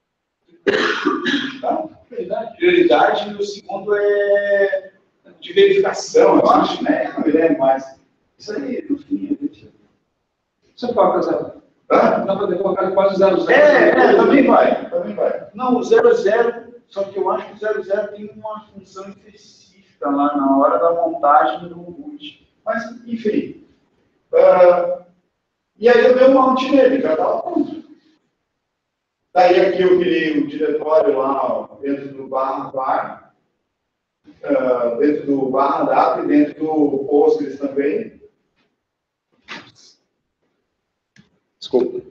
tá? prioridade. prioridade, e o segundo é de verificação, eu acho, né? Não me lembro mais. Isso aí, no fim, a gente... Você coloca zero. Hã? Dá para colocar quase zero, zero. É, é, também vai, também vai. Não, o zero zero, só que eu acho que o zero zero tem uma função específica lá na hora da montagem do boot. Mas, enfim. Uh, e aí eu dei um mount nele, já estava pronto. Daí aqui eu criei o diretório lá ó, dentro do barra var, uh, dentro do barra data e dentro do Postgres também. Desculpa.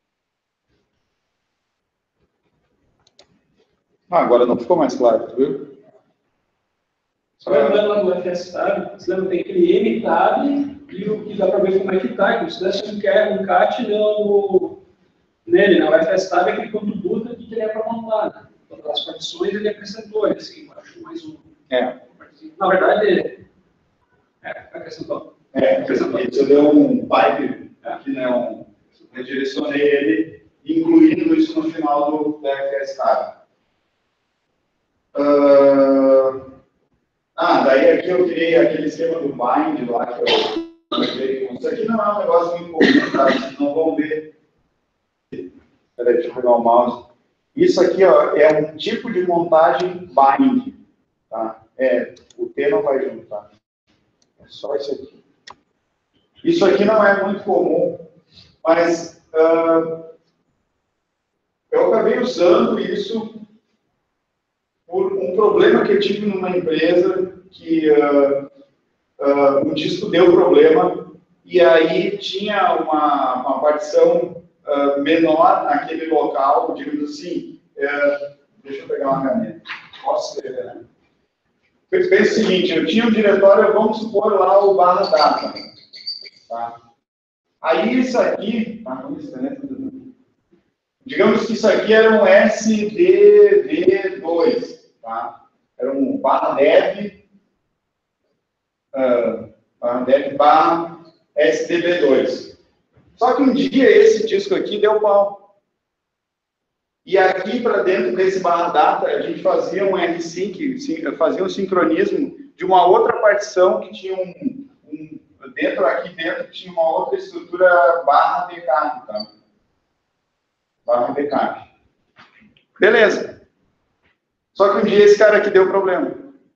Ah, agora não ficou mais claro, viu? Só lembrando lá no F S tab, você lembra, tem aquele M tab e o que dá para ver como é que está. Se desse um cat no, nele, né? O F S tab é aquele quando muda que ele é para montar. Né? Então, as partições ele acrescentou, ele assim, embaixo mais um. É. Na verdade, é, acrescentou. É, acrescentou. Você deu um pipe aqui, né? Um, redirecionei ele, incluindo isso no final do F S tab. Uh, ah, daí aqui eu criei aquele esquema do bind lá que eu criei. Isso aqui não é um negócio muito comum, tá? Vocês não vão ver. Peraí, deixa eu pegar o mouse. Isso aqui ó, é um tipo de montagem bind. Tá? É, o T não vai junto, tá? É só isso aqui. Isso aqui não é muito comum, mas uh, eu acabei usando isso por um problema que eu tive numa empresa que uh, uh, o disco deu problema e aí tinha uma, uma partição uh, menor naquele local, digamos assim, uh, deixa eu pegar uma caneta, posso escrever, né? Pensa o seguinte, eu tinha um diretório, vamos supor lá o barra data, tá? Aí isso aqui, tá, vamos caneta, digamos que isso aqui era um S D V dois. Tá? Era um barra dev, uh, barra dev barra S D V dois. Só que um dia esse disco aqui deu pau. E aqui para dentro desse barra data, a gente fazia um R sync, fazia um sincronismo de uma outra partição que tinha um, um dentro aqui dentro tinha uma outra estrutura barra backup, tá? Barra backup. Beleza. Só que um dia esse cara aqui deu problema.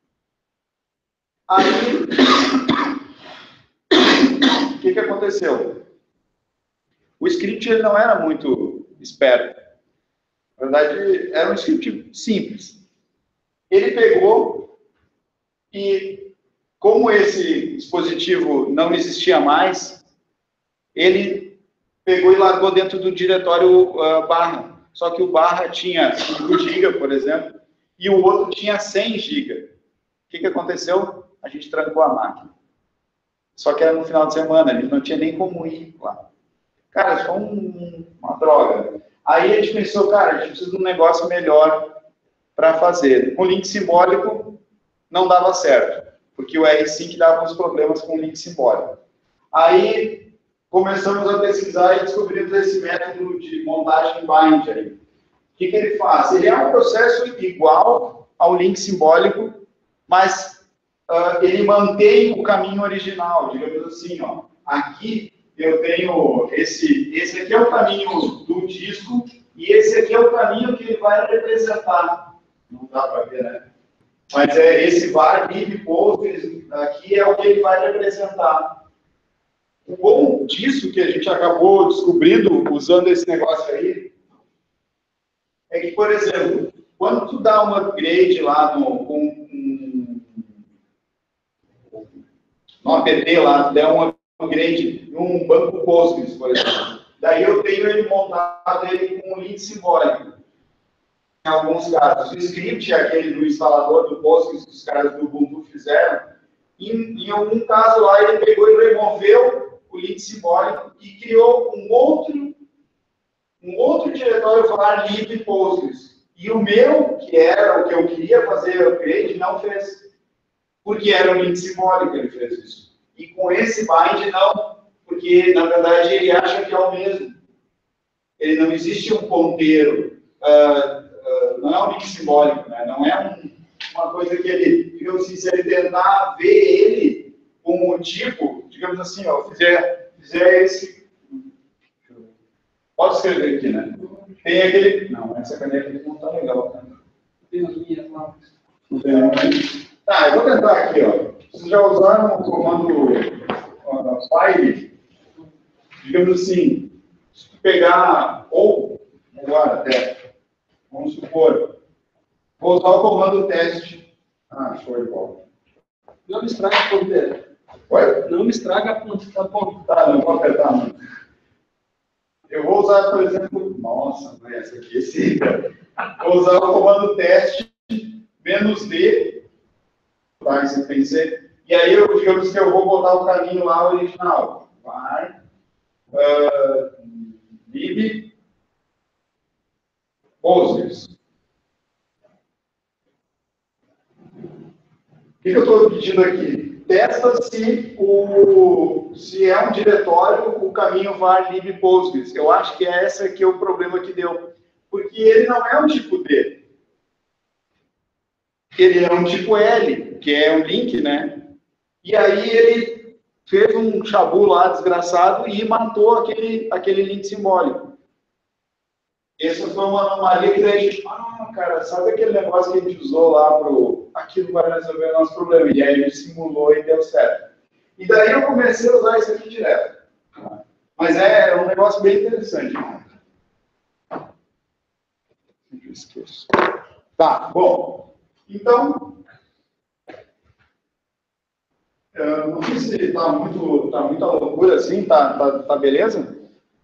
Aí, o que, que aconteceu? O script ele não era muito esperto. Na verdade, era um script simples. Ele pegou e, como esse dispositivo não existia mais, ele pegou e largou dentro do diretório uh, barra. Só que o barra tinha cinco gigas, por exemplo, e o outro tinha cem gigas. O que, que aconteceu? A gente trancou a máquina. Só que era no final de semana, a gente não tinha nem como ir lá. Cara, isso foi um, uma droga. Aí a gente pensou, cara, a gente precisa de um negócio melhor para fazer. Com link simbólico não dava certo, porque o R sync dava uns problemas com o link simbólico. Aí começamos a pesquisar e descobrimos esse método de montagem bind aí. O que, que ele faz? Ele é um processo igual ao link simbólico, mas uh, ele mantém o caminho original, digamos assim, ó. Aqui eu tenho esse, esse aqui é o caminho do disco e esse aqui é o caminho que ele vai representar. Não dá para ver, né? Mas é esse var lib postgres aqui é o que ele vai representar. O bom disso que a gente acabou descobrindo usando esse negócio aí é que, por exemplo, quando tu dá um upgrade lá no, com, um, no app lá, tu der um upgrade num banco Postgres, por exemplo, daí eu tenho ele montado ele com um link simbólico. Em alguns casos, o script, aquele do instalador do Postgres que os caras do Ubuntu fizeram, em, em algum caso lá ele pegou e removeu o link simbólico e criou um outro um outro diretório var lib Postgres. E o meu, que era o que eu queria fazer upgrade, não fez. Porque era um link simbólico que ele fez isso. E com esse bind não, porque, na verdade, ele acha que é o mesmo. Ele não existe um ponteiro, uh, uh, não é um link simbólico, né? Não é um, uma coisa que ele, digamos assim, se ele tentar ver ele como um tipo, digamos assim, ó, fizer, fizer esse... Pode escrever aqui, né? Tem aquele... Não, essa caneta aqui não está legal, né? Tem as minhas lá. Não tem nenhuma. Tá, eu vou tentar aqui, ó. Vocês já usaram o comando uh, file? Digamos assim, se tu pegar, ou, agora até, vamos supor, vou usar o comando teste. Ah, show de bola. Não me estraga a ponteira. Oi? Não me estraga a ponta, tá bom. Tá, não vou apertar, não. Eu vou usar, por exemplo, nossa, não é essa aqui, esse. Vou usar o comando teste menos D, tá, esse P C, e aí eu, digamos que eu vou botar o caminho lá original. Vai. Uh, lib Postgres. O que, que eu estou pedindo aqui? Testa se, o, se é um diretório, o caminho var lib Postgres. Eu acho que é esse aqui é o problema que deu. Porque ele não é um tipo D. Ele é um tipo L, que é um link, né? E aí ele fez um chabu lá desgraçado e matou aquele, aquele link simbólico. Essa foi uma anomalia que a gente, ah, cara, sabe aquele negócio que a gente usou lá pro, aquilo vai resolver o nosso problema. E aí ele simulou e deu certo. E daí eu comecei a usar isso aqui direto. Mas é um negócio bem interessante. Eu esqueço. Tá, bom. Então, eu não sei se está muito, tá muita loucura assim, tá, tá, tá beleza?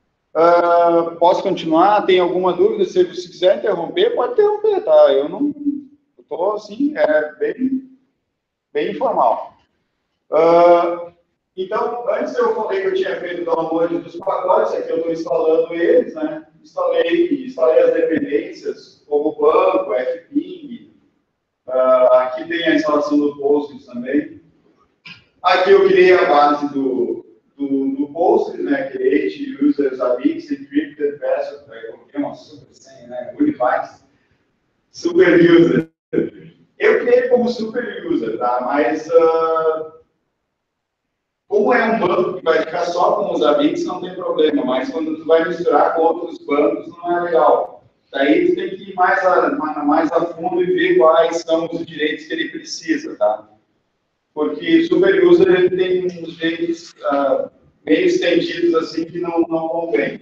Uh, posso continuar? Tem alguma dúvida? Se, se quiser interromper, pode interromper, tá? Eu não estou assim, é bem, bem informal. Uh, então, antes eu falei que eu tinha feito o download dos pacotes, aqui eu estou instalando eles, né? Instalei, instalei as dependências, como banco, fping, uh, aqui tem a instalação do Postgres também. Aqui eu criei a base do, do, do Postgres, né? Create, users, avix, encrypted, password, eu coloquei uma super senha, né? Unified, super user. Eu criei como super user, tá? Mas, uh, como é um banco que vai ficar só com os avix, não tem problema, mas quando tu vai misturar com outros bancos, não é legal. Daí tu tem que ir mais a, mais a fundo e ver quais são os direitos que ele precisa, tá? Porque super user ele tem uns jeitos uh, meio estendidos assim que não, não convém.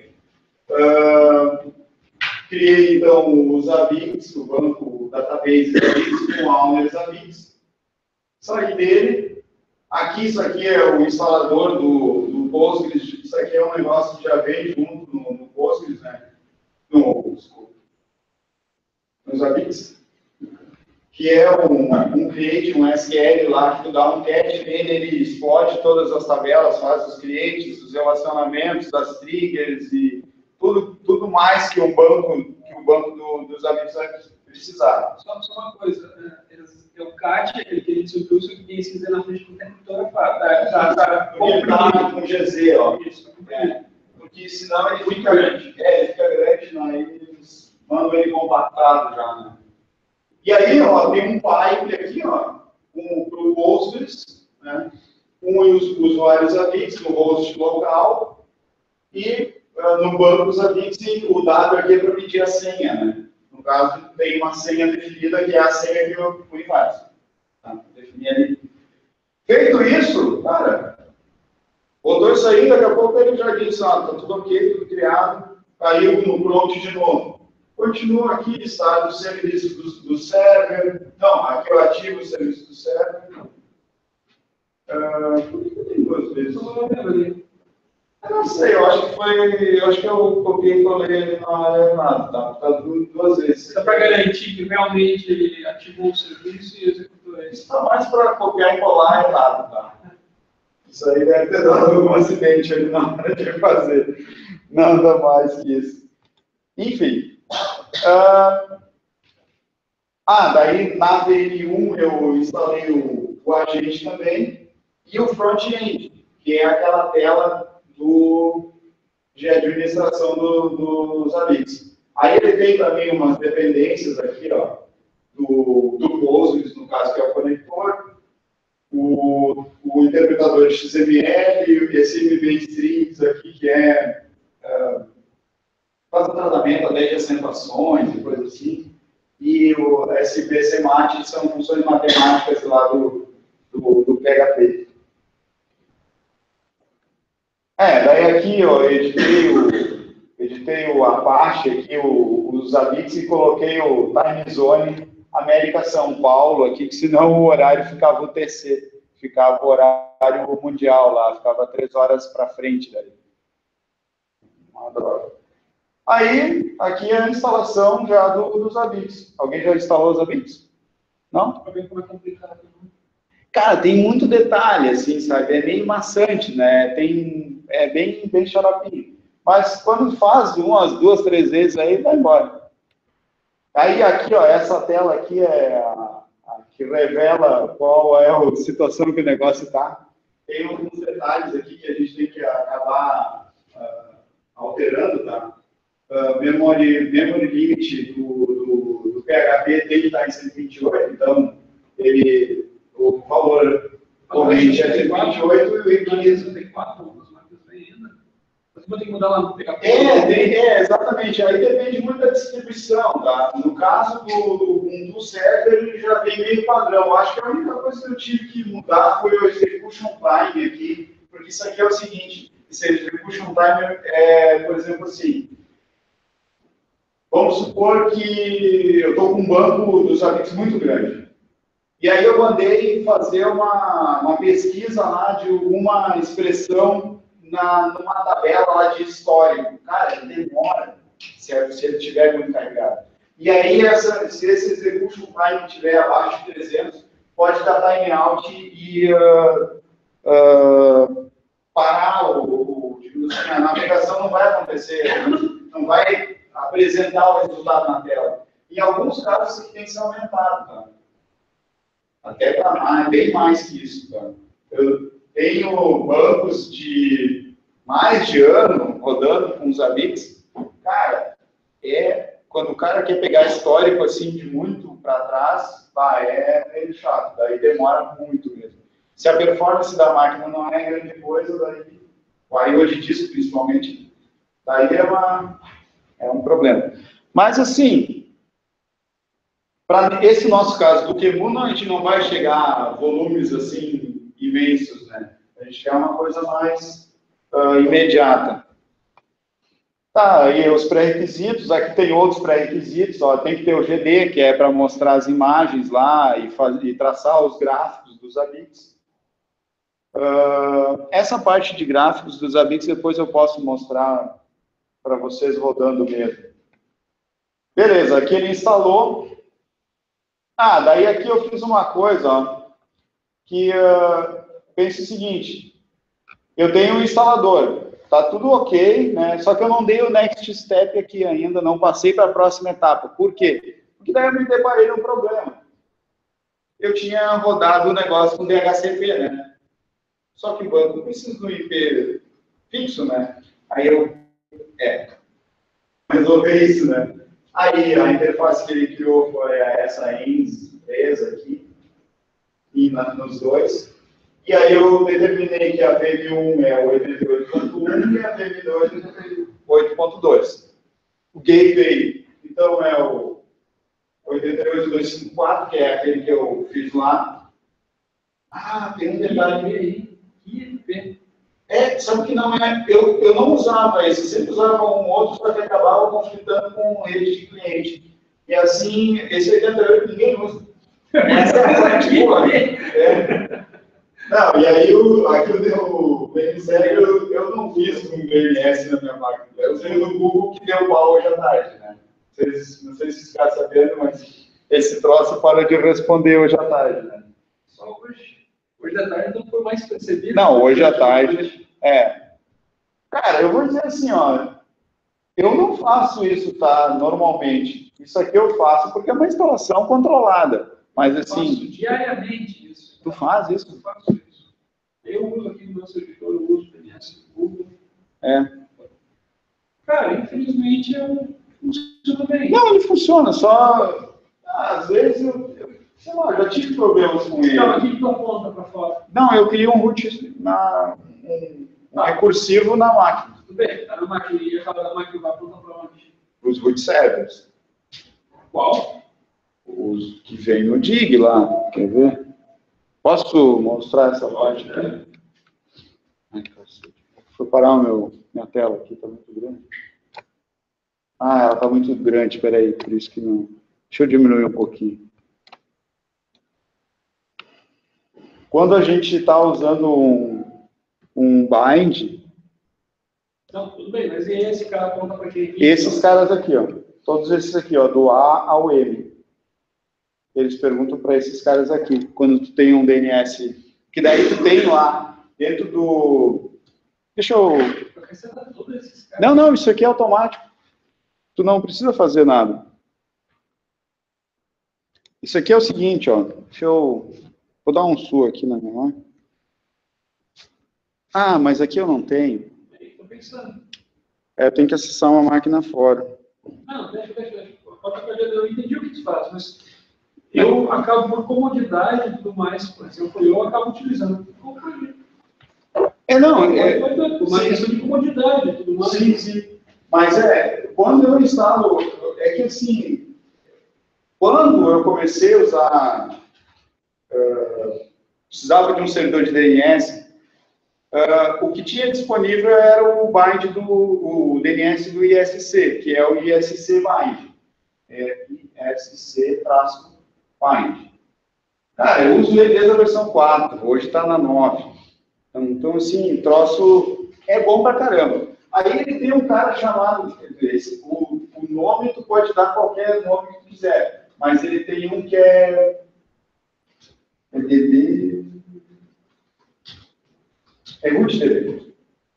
Uh, criei então os avix, o banco, o database avix com a Owners avix. Saí dele. Aqui, isso aqui é o instalador do, do Postgres. Isso aqui é um negócio que já vem junto no, no Postgres, né? No, desculpa. Nos avix. Que é um, um create, um S Q L lá, que tu dá um catch nele, ele explode todas as tabelas, faz os clientes, os relacionamentos, as triggers e tudo, tudo mais que o banco, que o banco do, dos avix vai precisar. Só, só uma coisa, é o C A T, aquele que a gente subiu, que tem esse na frente do interruptor, tá, tá, comprimido com G Z, ó. Isso, é, porque senão ele fica grande. É, ele fica grande, não, aí eles mandam ele compactado já, né? E aí, ó, tem um pipe aqui, ó, com o Postgres, né, com os usuários avix no host local e uh, no banco dos avix o dado aqui é para pedir a senha, né? No caso, tem uma senha definida que é a senha que eu fui faz. Tá? Defini ali. Feito isso, cara, botou isso aí, daqui a pouco ele já disse, ó, tá tudo ok, tudo criado, caiu no prompt de novo. Continua aqui, está no serviço do, do server. Não, aqui eu ativo o serviço do server. Uh, por que eu tenho duas vezes? Eu não sei, eu acho que foi. Eu acho que eu copiei e colei ali na área errada, tá? Tá duas vezes. Só para garantir que realmente ele ativou o serviço e executou ele. Isso está mais para copiar e colar errado, tá? Isso aí deve ter dado algum acidente ali na hora de fazer. Nada mais que isso. Enfim. Uh, ah, daí na V M um eu instalei o, o agente também e o front-end, que é aquela tela do, de administração do, dos Zabbix. Aí ele tem também umas dependências aqui, ó, do, do Postgres, no caso que é o conector, o, o interpretador de X M L, esse M B Strings aqui, que é, é faz o tratamento até de acentuações e coisas assim, e o S B C M A T, que são funções matemáticas lá do, do, do P H P. É, daí aqui, ó, eu editei, o, editei o Apache aqui, o, os Zabbix, e coloquei o Time Zone América São Paulo aqui, que senão o horário ficava o T C, ficava o horário mundial lá, ficava três horas para frente daí. Uma droga. Aí, aqui é a instalação já do, dos Zabbix. Alguém já instalou os Zabbix? Não? Para ver como é complicado. Cara, tem muito detalhe, assim, sabe? É meio maçante, né? Tem, é bem, bem xaropinho. Mas quando faz umas duas, três vezes, aí vai embora. Aí aqui, ó, essa tela aqui é a, a que revela qual é a situação que o negócio está. Tem alguns detalhes aqui que a gente tem que acabar uh, alterando, tá? Uh, memory, memory limit do, do, do P H P tem que estar em cento e vinte e oito, então ele, o valor corrente é cento e vinte e oito e sessenta e quatro, as máquinas vêm ainda. Mas vou ter que mudar lá no P H P. É, tem, é, exatamente. Aí depende muito da distribuição, tá? No caso do, do Ubuntu Server, ele já vem meio padrão. Acho que a única coisa que eu tive que mudar foi o Execution Time aqui, porque isso aqui é o seguinte, esse Execution Time é, por exemplo, assim, vamos supor que eu estou com um banco dos Zabbix muito grande. E aí eu mandei fazer uma, uma pesquisa lá de uma expressão na, numa tabela lá de histórico. Cara, ele demora se, se ele estiver muito carregado. E aí, essa, se esse execution time estiver abaixo de trezentos, pode dar time out e uh, uh, parar o, o, a navegação não vai acontecer, não vai apresentar o resultado na tela. Em alguns casos, isso aqui tem que ser aumentado, tá? Até para mais, bem mais que isso, tá? Eu tenho bancos de mais de ano rodando com os Zabbix. Cara, é, quando o cara quer pegar histórico assim de muito para trás, vai, é meio chato, daí demora muito mesmo. Se a performance da máquina não é grande coisa, daí, o I O de disco principalmente, daí é, uma, é um problema. Mas assim, para esse nosso caso do Qemu, a gente não vai chegar a volumes assim imensos, né? A gente quer uma coisa mais uh, imediata. Tá, e os pré-requisitos, aqui tem outros pré-requisitos, ó, tem que ter o G D, que é para mostrar as imagens lá e, faz, e traçar os gráficos dos Zabbix. Uh, essa parte de gráficos dos Zabbix depois eu posso mostrar para vocês rodando mesmo. Beleza, aqui ele instalou. Ah, daí aqui eu fiz uma coisa, ó, que uh, pensa o seguinte, eu tenho um instalador, tá tudo ok, né? Só que eu não dei o next step aqui ainda, não passei para a próxima etapa. Por quê? Porque daí eu me deparei num problema. Eu tinha rodado o negócio com D H C P, né? Só que o banco precisa do I P fixo, né? Aí eu, é, resolver isso, né? Aí a interface que ele criou foi essa E N S três aqui, e na, nos dois. E aí eu determinei que a V M um é o oitenta e oito ponto um e a V M dois é o oitenta e oito ponto dois. O gateway, então, é o oitenta e oito ponto duzentos e cinquenta e quatro, que é aquele que eu fiz lá. Ah, tem um detalhe aí. I F P. É, sabe que não é, eu, eu não usava esse, sempre usava um outro, só que acabava conflitando com rede de cliente. E assim, esse oitenta e oito ninguém usa. Essa é a parte boa. É. Não, e aí o, aqui o B M S eu, eu não fiz com o B M S na minha máquina. Eu usei no Google que deu pau hoje à tarde, né? Vocês, não sei se vocês ficaram sabendo, mas esse troço para de responder hoje à tarde, né? Só hoje. Hoje à tarde não foi mais percebido. Não, hoje à tarde, é. Cara, eu vou dizer assim, ó, eu não faço isso, tá, normalmente. Isso aqui eu faço porque é uma instalação controlada. Mas assim... Eu faço diariamente isso. Tu faz isso? Eu faço isso. Eu uso aqui no meu servidor, eu uso o D N S do Google. É. Cara, infelizmente, eu funciona bem. Não, ele funciona, só... Às vezes eu, eu sei lá, já tive problemas com ele. Então, aqui que tu aponta para fora. Não, eu criei um root, na, um, um recursivo na máquina. Tudo bem, tá na máquina, e acaba da máquina vai apontar para onde? Os root servers. Qual? Os que vem no D I G lá, quer ver? Posso mostrar essa parte aqui? Ai, cacete. Vou parar o meu, minha tela aqui, tá muito grande. Ah, ela tá muito grande, peraí, por isso que não. Deixa eu diminuir um pouquinho. Quando a gente está usando um, um bind... Não, tudo bem, mas e esse cara aponta para quem? Esses caras aqui, ó. Todos esses aqui, ó, do A ao M. Eles perguntam para esses caras aqui, quando tu tem um D N S, que daí tu tem lá, dentro do... Deixa eu... Não, não, isso aqui é automático. Tu não precisa fazer nada. Isso aqui é o seguinte, ó. Deixa eu... Vou dar um sul aqui na memória. Ah, mas aqui eu não tenho. Estou pensando. É, eu tenho que acessar uma máquina fora. Não, deixa, deixa, deixa. Eu entendi o que tu faz, mas eu acabo, por comodidade e tudo mais, por exemplo, eu acabo utilizando. É, não, é uma questão de comodidade e tudo mais. Sim, sim. Mas é, quando eu instalo, é que assim, quando eu comecei a usar, uh, precisava de um servidor de D N S, uh, o que tinha disponível era o bind do o D N S do I S C, que é o I S C bind. É I S C-bind. Cara, eu uso ele desde a versão quatro, hoje está na nove. Então, assim, o troço é bom pra caramba. Aí ele tem um cara chamado, esse, o, o nome tu pode dar qualquer nome que tu quiser, mas ele tem um que é, é D B, é rootdb.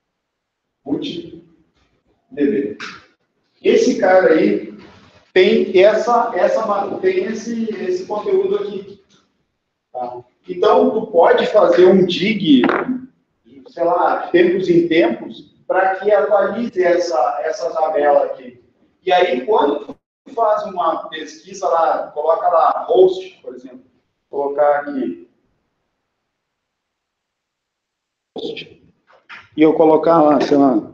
rootdb. Esse cara aí tem essa, essa tem esse, esse conteúdo aqui. Tá? Então, tu pode fazer um dig, sei lá, de tempos em tempos, para que atualize essa, essa tabela aqui. E aí, quando tu faz uma pesquisa lá, coloca lá, host, por exemplo, vou colocar aqui, host, e eu colocar lá, sei lá,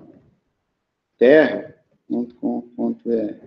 terra ponto com ponto b r,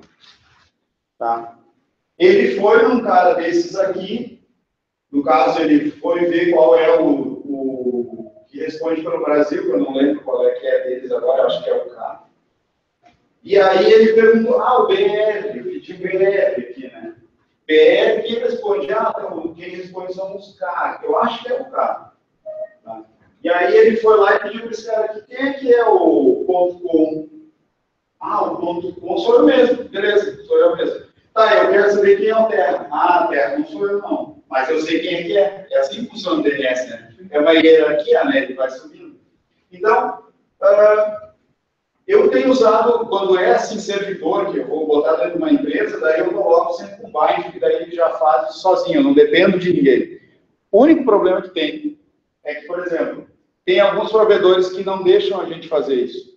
tá? Ele foi num cara desses aqui, no caso, ele foi ver qual é o, o que responde pelo Brasil, que eu não lembro qual é que é deles agora, acho que é o K. E aí ele perguntou, ah, o B R, eu pedi B R aqui, né? B R, quem responde? Ah, não, quem responde são os K, eu acho que é o K. Tá? E aí ele foi lá e pediu para esse cara aqui, quem é que é o ponto .com? Ah, o ponto .com sou eu mesmo, beleza, sou eu mesmo. Tá, eu quero saber quem é o Terra. Ah, Terra não sou eu não, mas eu sei quem é que é. É assim que funciona o D N S, né? É uma hierarquia, né? Ele vai subindo. Então, uh, eu tenho usado, quando é assim, servidor, que eu vou botar dentro de uma empresa, daí eu coloco sempre um bind, que daí ele já faz sozinho, eu não dependo de ninguém. O único problema que tem é que, por exemplo, tem alguns provedores que não deixam a gente fazer isso.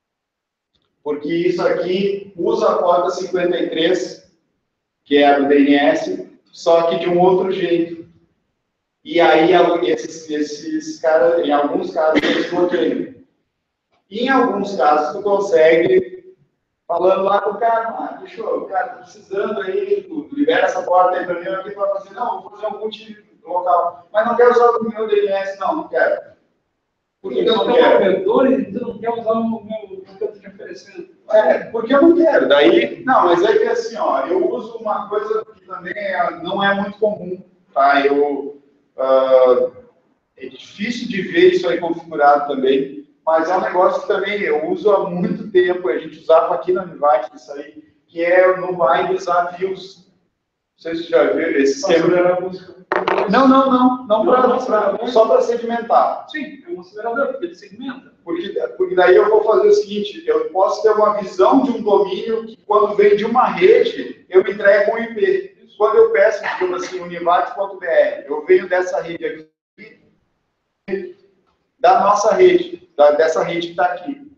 Porque isso aqui usa a porta cinquenta e três, que é a do D N S, só que de um outro jeito. E aí, esses, esses caras, em alguns casos, eles bloqueiam. Em alguns casos, tu consegue, falando lá com o cara, ah, deixa eu, cara, tô precisando aí, tu libera essa porta aí pra mim, aqui pra fazer, não, vou fazer um boot local, mas não quero usar o meu D N S, não, não quero. Por que eu não quero? Provedor, e tu não quer usar o meu que eu tô te oferecendo? É, porque eu não quero. Daí, não, mas é que assim, ó, eu uso uma coisa que também é, não é muito comum, tá? Eu, uh, é difícil de ver isso aí configurado também, mas é um negócio que também eu uso há muito tempo, a gente usava aqui na Univite isso aí, que é no Bind usar views. Não sei se você já viu esse esquema. Não, não, não, não, não pra, pra, só para segmentar. Sim, é um acelerador, porque ele segmenta. Porque, porque daí eu vou fazer o seguinte, eu posso ter uma visão de um domínio que quando vem de uma rede, eu entrego um I P. Quando eu peço, digamos assim, univite ponto b r, eu venho dessa rede aqui, da nossa rede, da, dessa rede que está aqui.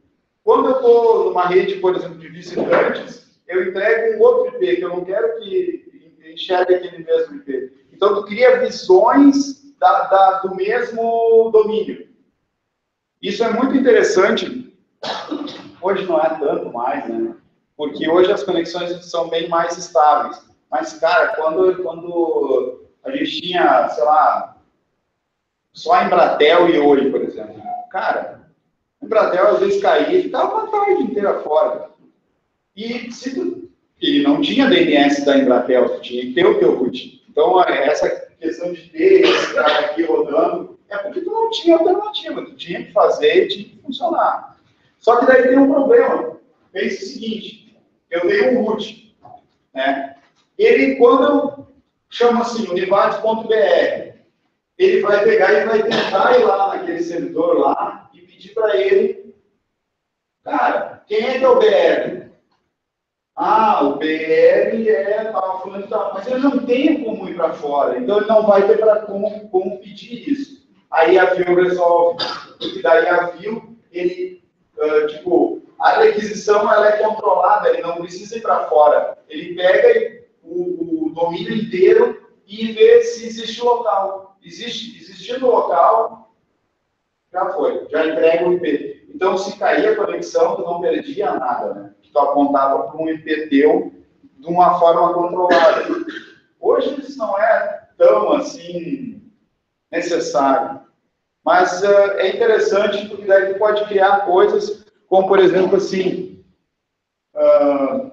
Quando eu estou numa rede, por exemplo, de visitantes, eu entrego um outro I P, que eu não quero que enxergue aquele mesmo I P. Então, tu cria visões da, da, do mesmo domínio. Isso é muito interessante. Hoje não é tanto mais, né? Porque hoje as conexões são bem mais estáveis. Mas, cara, quando, quando a gente tinha, sei lá, só a Embratel e Oi, por exemplo. Cara, a Embratel às vezes caía e ficava uma tarde inteira fora. E se tu, e não tinha D N S da Embratel, tu tinha que ter o teu root. Então, essa questão de ter esse cara aqui rodando, é porque tu não tinha alternativa, tu tinha que fazer e tinha que funcionar. Só que daí tem um problema. Pense o seguinte, eu tenho um root, né? Ele, quando eu chamo assim, univates ponto B R, ele vai pegar e vai tentar ir lá naquele servidor lá e pedir para ele, cara, quem é que é o B R? Ah, o B R é tal, fulano e tal, mas ele não tem como ir para fora, então ele não vai ter para como, como pedir isso. Aí a View resolve, porque daí a View, ele, uh, tipo, a requisição ela é controlada, ele não precisa ir para fora. Ele pega o, o domínio inteiro e vê se existe local. Existe, existindo local, já foi, já entrega o I P. Então, se cair a conexão, tu não perdia nada, né? Tu apontava para um I P teu de uma forma controlada. Hoje isso não é tão, assim, necessário. Mas uh, é interessante porque daí tu pode criar coisas como, por exemplo, assim, uh,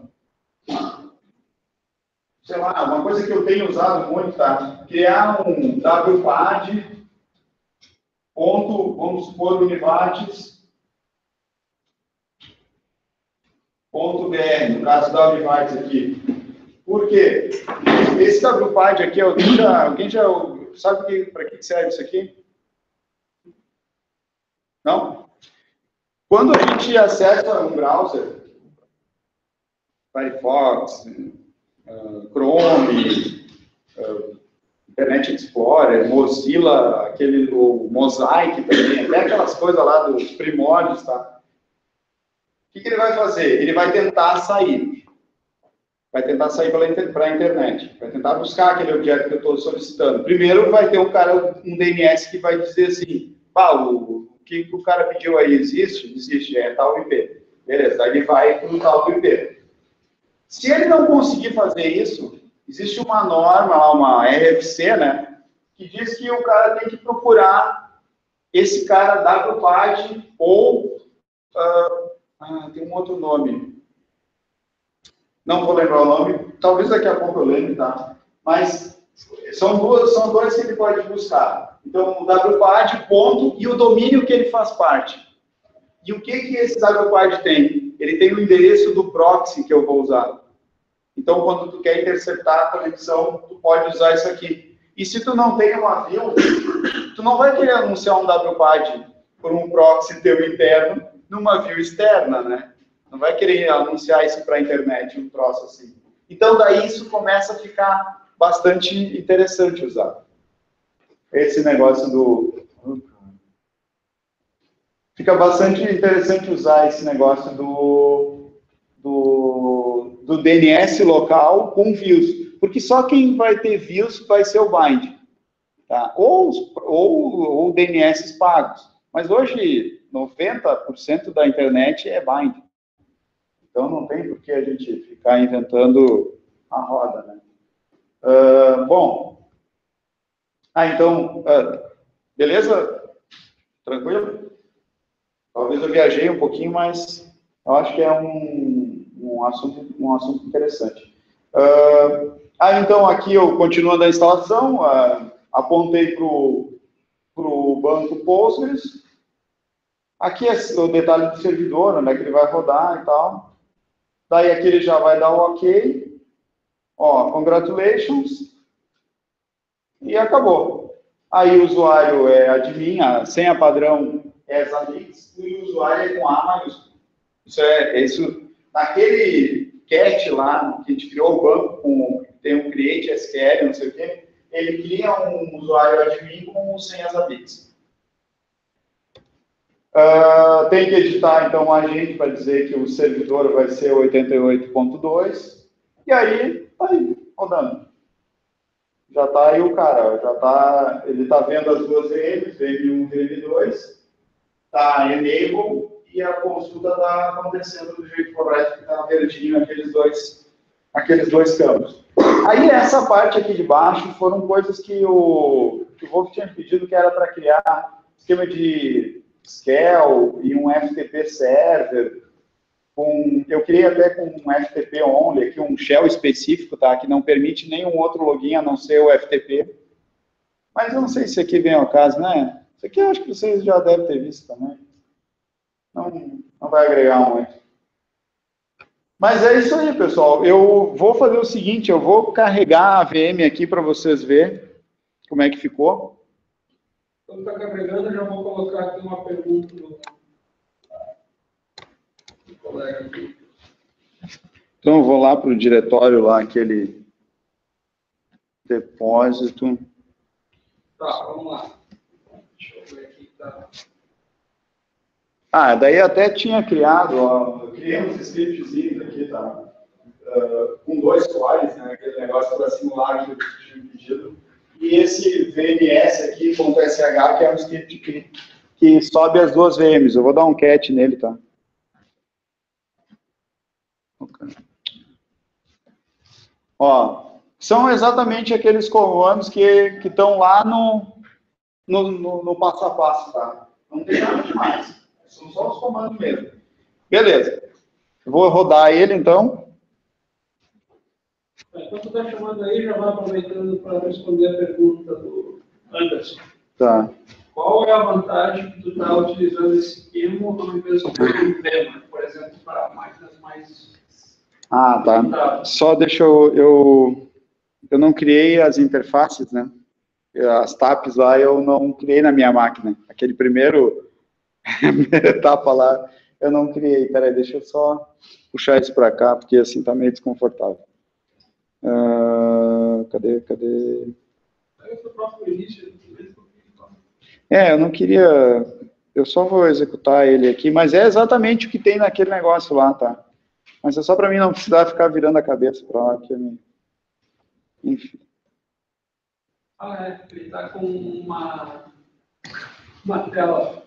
sei lá, uma coisa que eu tenho usado muito, tá? Criar um W P A D, ponto, vamos supor, univates, ponto B R, no caso da univates aqui. Por quê? Esse W P A D aqui, alguém já, alguém já sabe para que serve isso aqui? Não? Quando a gente acessa um browser, Firefox, uh, Chrome, uh, Internet Explorer, Mozilla, aquele, o Mosaic também, até aquelas coisas lá dos primórdios, tá? O que, que ele vai fazer? Ele vai tentar sair. Vai tentar sair para a internet. Vai tentar buscar aquele objeto que eu estou solicitando. Primeiro vai ter um cara, um D N S que vai dizer assim, Paulo, o que, que o cara pediu aí existe? Existe, é tal I P. Beleza, aí ele vai para o tal I P. Se ele não conseguir fazer isso, existe uma norma lá, uma R F C, né, que diz que o cara tem que procurar esse cara W P A D ou uh, ah, tem um outro nome. Não vou lembrar o nome, talvez daqui a pouco eu lembre, tá? Mas são duas, são dois que ele pode buscar. Então, o W P A D, ponto, e o domínio que ele faz parte. E o que que esse W P A D tem? Ele tem o endereço do proxy que eu vou usar. Então, quando tu quer interceptar a conexão, tu pode usar isso aqui. E se tu não tem uma view, tu não vai querer anunciar um W P A D por um proxy teu interno numa view externa, né? Não vai querer anunciar isso para a internet, um troço assim. Então, daí isso começa a ficar bastante interessante usar. Esse negócio do... Fica bastante interessante usar esse negócio do, do, do D N S local com views. Porque só quem vai ter views vai ser o bind. Tá? Ou, ou, ou D N S pagos. Mas hoje, noventa por cento da internet é bind. Então, não tem por que a gente ficar inventando a roda, né? Uh, bom. Ah, então, uh, beleza? Tranquilo? Talvez eu viajei um pouquinho, mas eu acho que é um, um, assunto, um assunto interessante. Uh, ah, então, aqui eu continuando a instalação, uh, apontei para o banco Postgres. Aqui é o detalhe do servidor, onde é que ele vai rodar e tal. Daí aqui ele já vai dar o OK. Ó, congratulations. E acabou. Aí o usuário é admin, a senha padrão é Examix, e o usuário é com A maiúsculo. Isso é, isso, naquele cat lá, que a gente criou o banco, com, tem um create S Q L, não sei o quê, ele cria um usuário admin com senha Examix. Uh, tem que editar, então, um agente para dizer que o servidor vai ser oitenta e oito ponto dois, e aí, tá aí, rodando. Já está aí o cara, já tá, ele está vendo as duas V Ms, V M um e V M dois, está enable, e a consulta está acontecendo do jeito correto, que está verdinho aqueles dois, aqueles dois campos. Aí, essa parte aqui de baixo foram coisas que o, que o Wolf tinha pedido, que era para criar esquema de Scale e um F T P server, com, eu criei até com um F T P only, aqui um shell específico, tá, que não permite nenhum outro login a não ser o F T P. Mas eu não sei se aqui vem ao caso, né? Isso aqui eu acho que vocês já devem ter visto também. Não, não vai agregar muito. Mas é isso aí, pessoal. Eu vou fazer o seguinte, eu vou carregar a V M aqui para vocês verem como é que ficou. Quando está carregando, eu já vou colocar aqui uma pergunta do, do colega aqui. Então, eu vou lá para o diretório, lá, aquele depósito. Tá, vamos lá. Deixa eu ver aqui. Tá. Ah, daí até tinha criado, ó, eu criei uns scriptzinhos aqui, tá? Uh, com dois cores, né? Aquele negócio para simular que eu tinha pedido. E esse V M S aqui, .sh, que é um script que, que sobe as duas V Ms. Eu vou dar um cat nele, tá? Okay. Ó, são exatamente aqueles comandos que estão lá no, no, no, no passo a passo, tá? Não tem nada demais. São só os comandos mesmo. Beleza. Eu vou rodar ele, então. Enquanto está chamando aí, já vai aproveitando para responder a pergunta do Anderson. Tá. Qual é a vantagem que tu está utilizando esse esquema ao invés do emblema, por exemplo, para máquinas mais... Ah, tá. Só deixa eu, eu... Eu não criei as interfaces, né? As taps lá eu não criei na minha máquina. Aquele primeiro... etapa lá, eu não criei. Peraí, deixa eu só puxar isso para cá, porque assim tá meio desconfortável. Uh, cadê, cadê? É, eu não queria... Eu só vou executar ele aqui, mas é exatamente o que tem naquele negócio lá, tá? Mas é só para mim não precisar ficar virando a cabeça para lá. Que eu... Enfim. Ah, é. Ele está com uma, uma tela...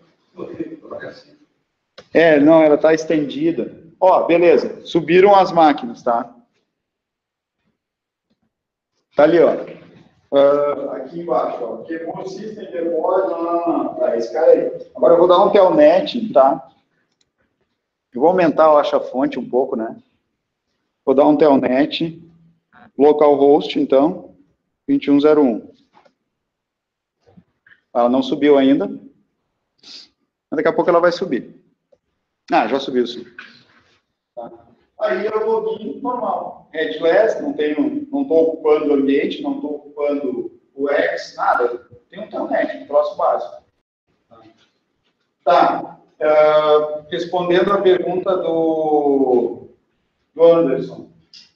É, não, ela está estendida. Ó, beleza, subiram as máquinas, tá? Tá ali, ó. Uh, aqui embaixo, ó. Queimou o system, depois, não, não, não. Tá, esse cara aí. Agora eu vou dar um telnet, tá? Eu vou aumentar, eu acho, a fonte um pouco, né? Vou dar um telnet, localhost, então, vinte e um zero um. Ela não subiu ainda. Daqui a pouco ela vai subir. Ah, já subiu sim. Tá. Aí é o login normal. Headless, não tenho, não estou ocupando o ambiente, não estou ocupando o X, nada. Tem um telnet, um troço básico. Tá. Uh, respondendo a pergunta do, do Anderson.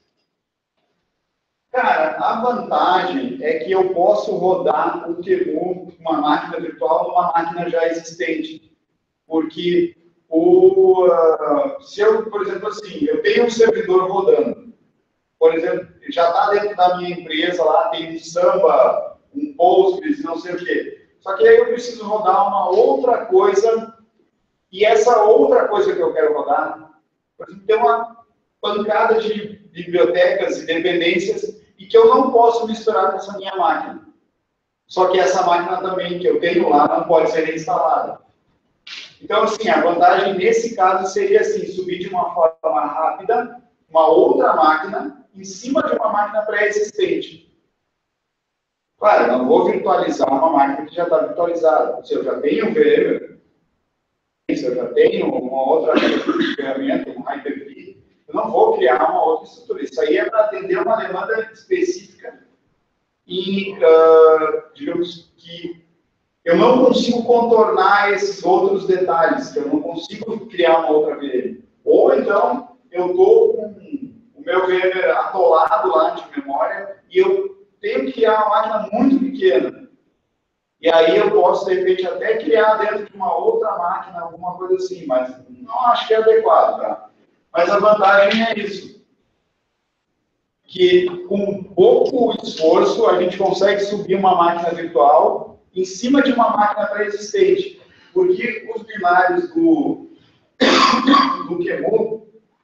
Cara, a vantagem é que eu posso rodar o Temu, uma máquina virtual, numa máquina já existente. Porque, o, uh, se eu, por exemplo, assim, eu tenho um servidor rodando, por exemplo, já está dentro da minha empresa lá, tem um Samba, um Postgres, não sei o quê. Só que aí eu preciso rodar uma outra coisa, e essa outra coisa que eu quero rodar, por exemplo, tem uma pancada de bibliotecas e dependências, e que eu não posso misturar com essa minha máquina. Só que essa máquina também que eu tenho lá não pode ser reinstalada. Então, assim, a vantagem nesse caso seria, assim, subir de uma forma rápida uma outra máquina em cima de uma máquina pré-existente. Claro, eu não vou virtualizar uma máquina que já está virtualizada. Se eu já tenho um V M, se eu já tenho uma outra ferramenta, um Hyper-V, eu não vou criar uma outra estrutura. Isso aí é para atender uma demanda específica e, uh, digamos que eu não consigo contornar esses outros detalhes, que eu não consigo criar uma outra V M. Ou então, eu estou com o meu V M atolado lá de memória e eu tenho que criar uma máquina muito pequena. E aí eu posso, de repente, até criar dentro de uma outra máquina, alguma coisa assim, mas não acho que é adequado, tá? Mas a vantagem é isso, que com pouco esforço a gente consegue subir uma máquina virtual em cima de uma máquina pré-existente, porque os binários do, do QEMU,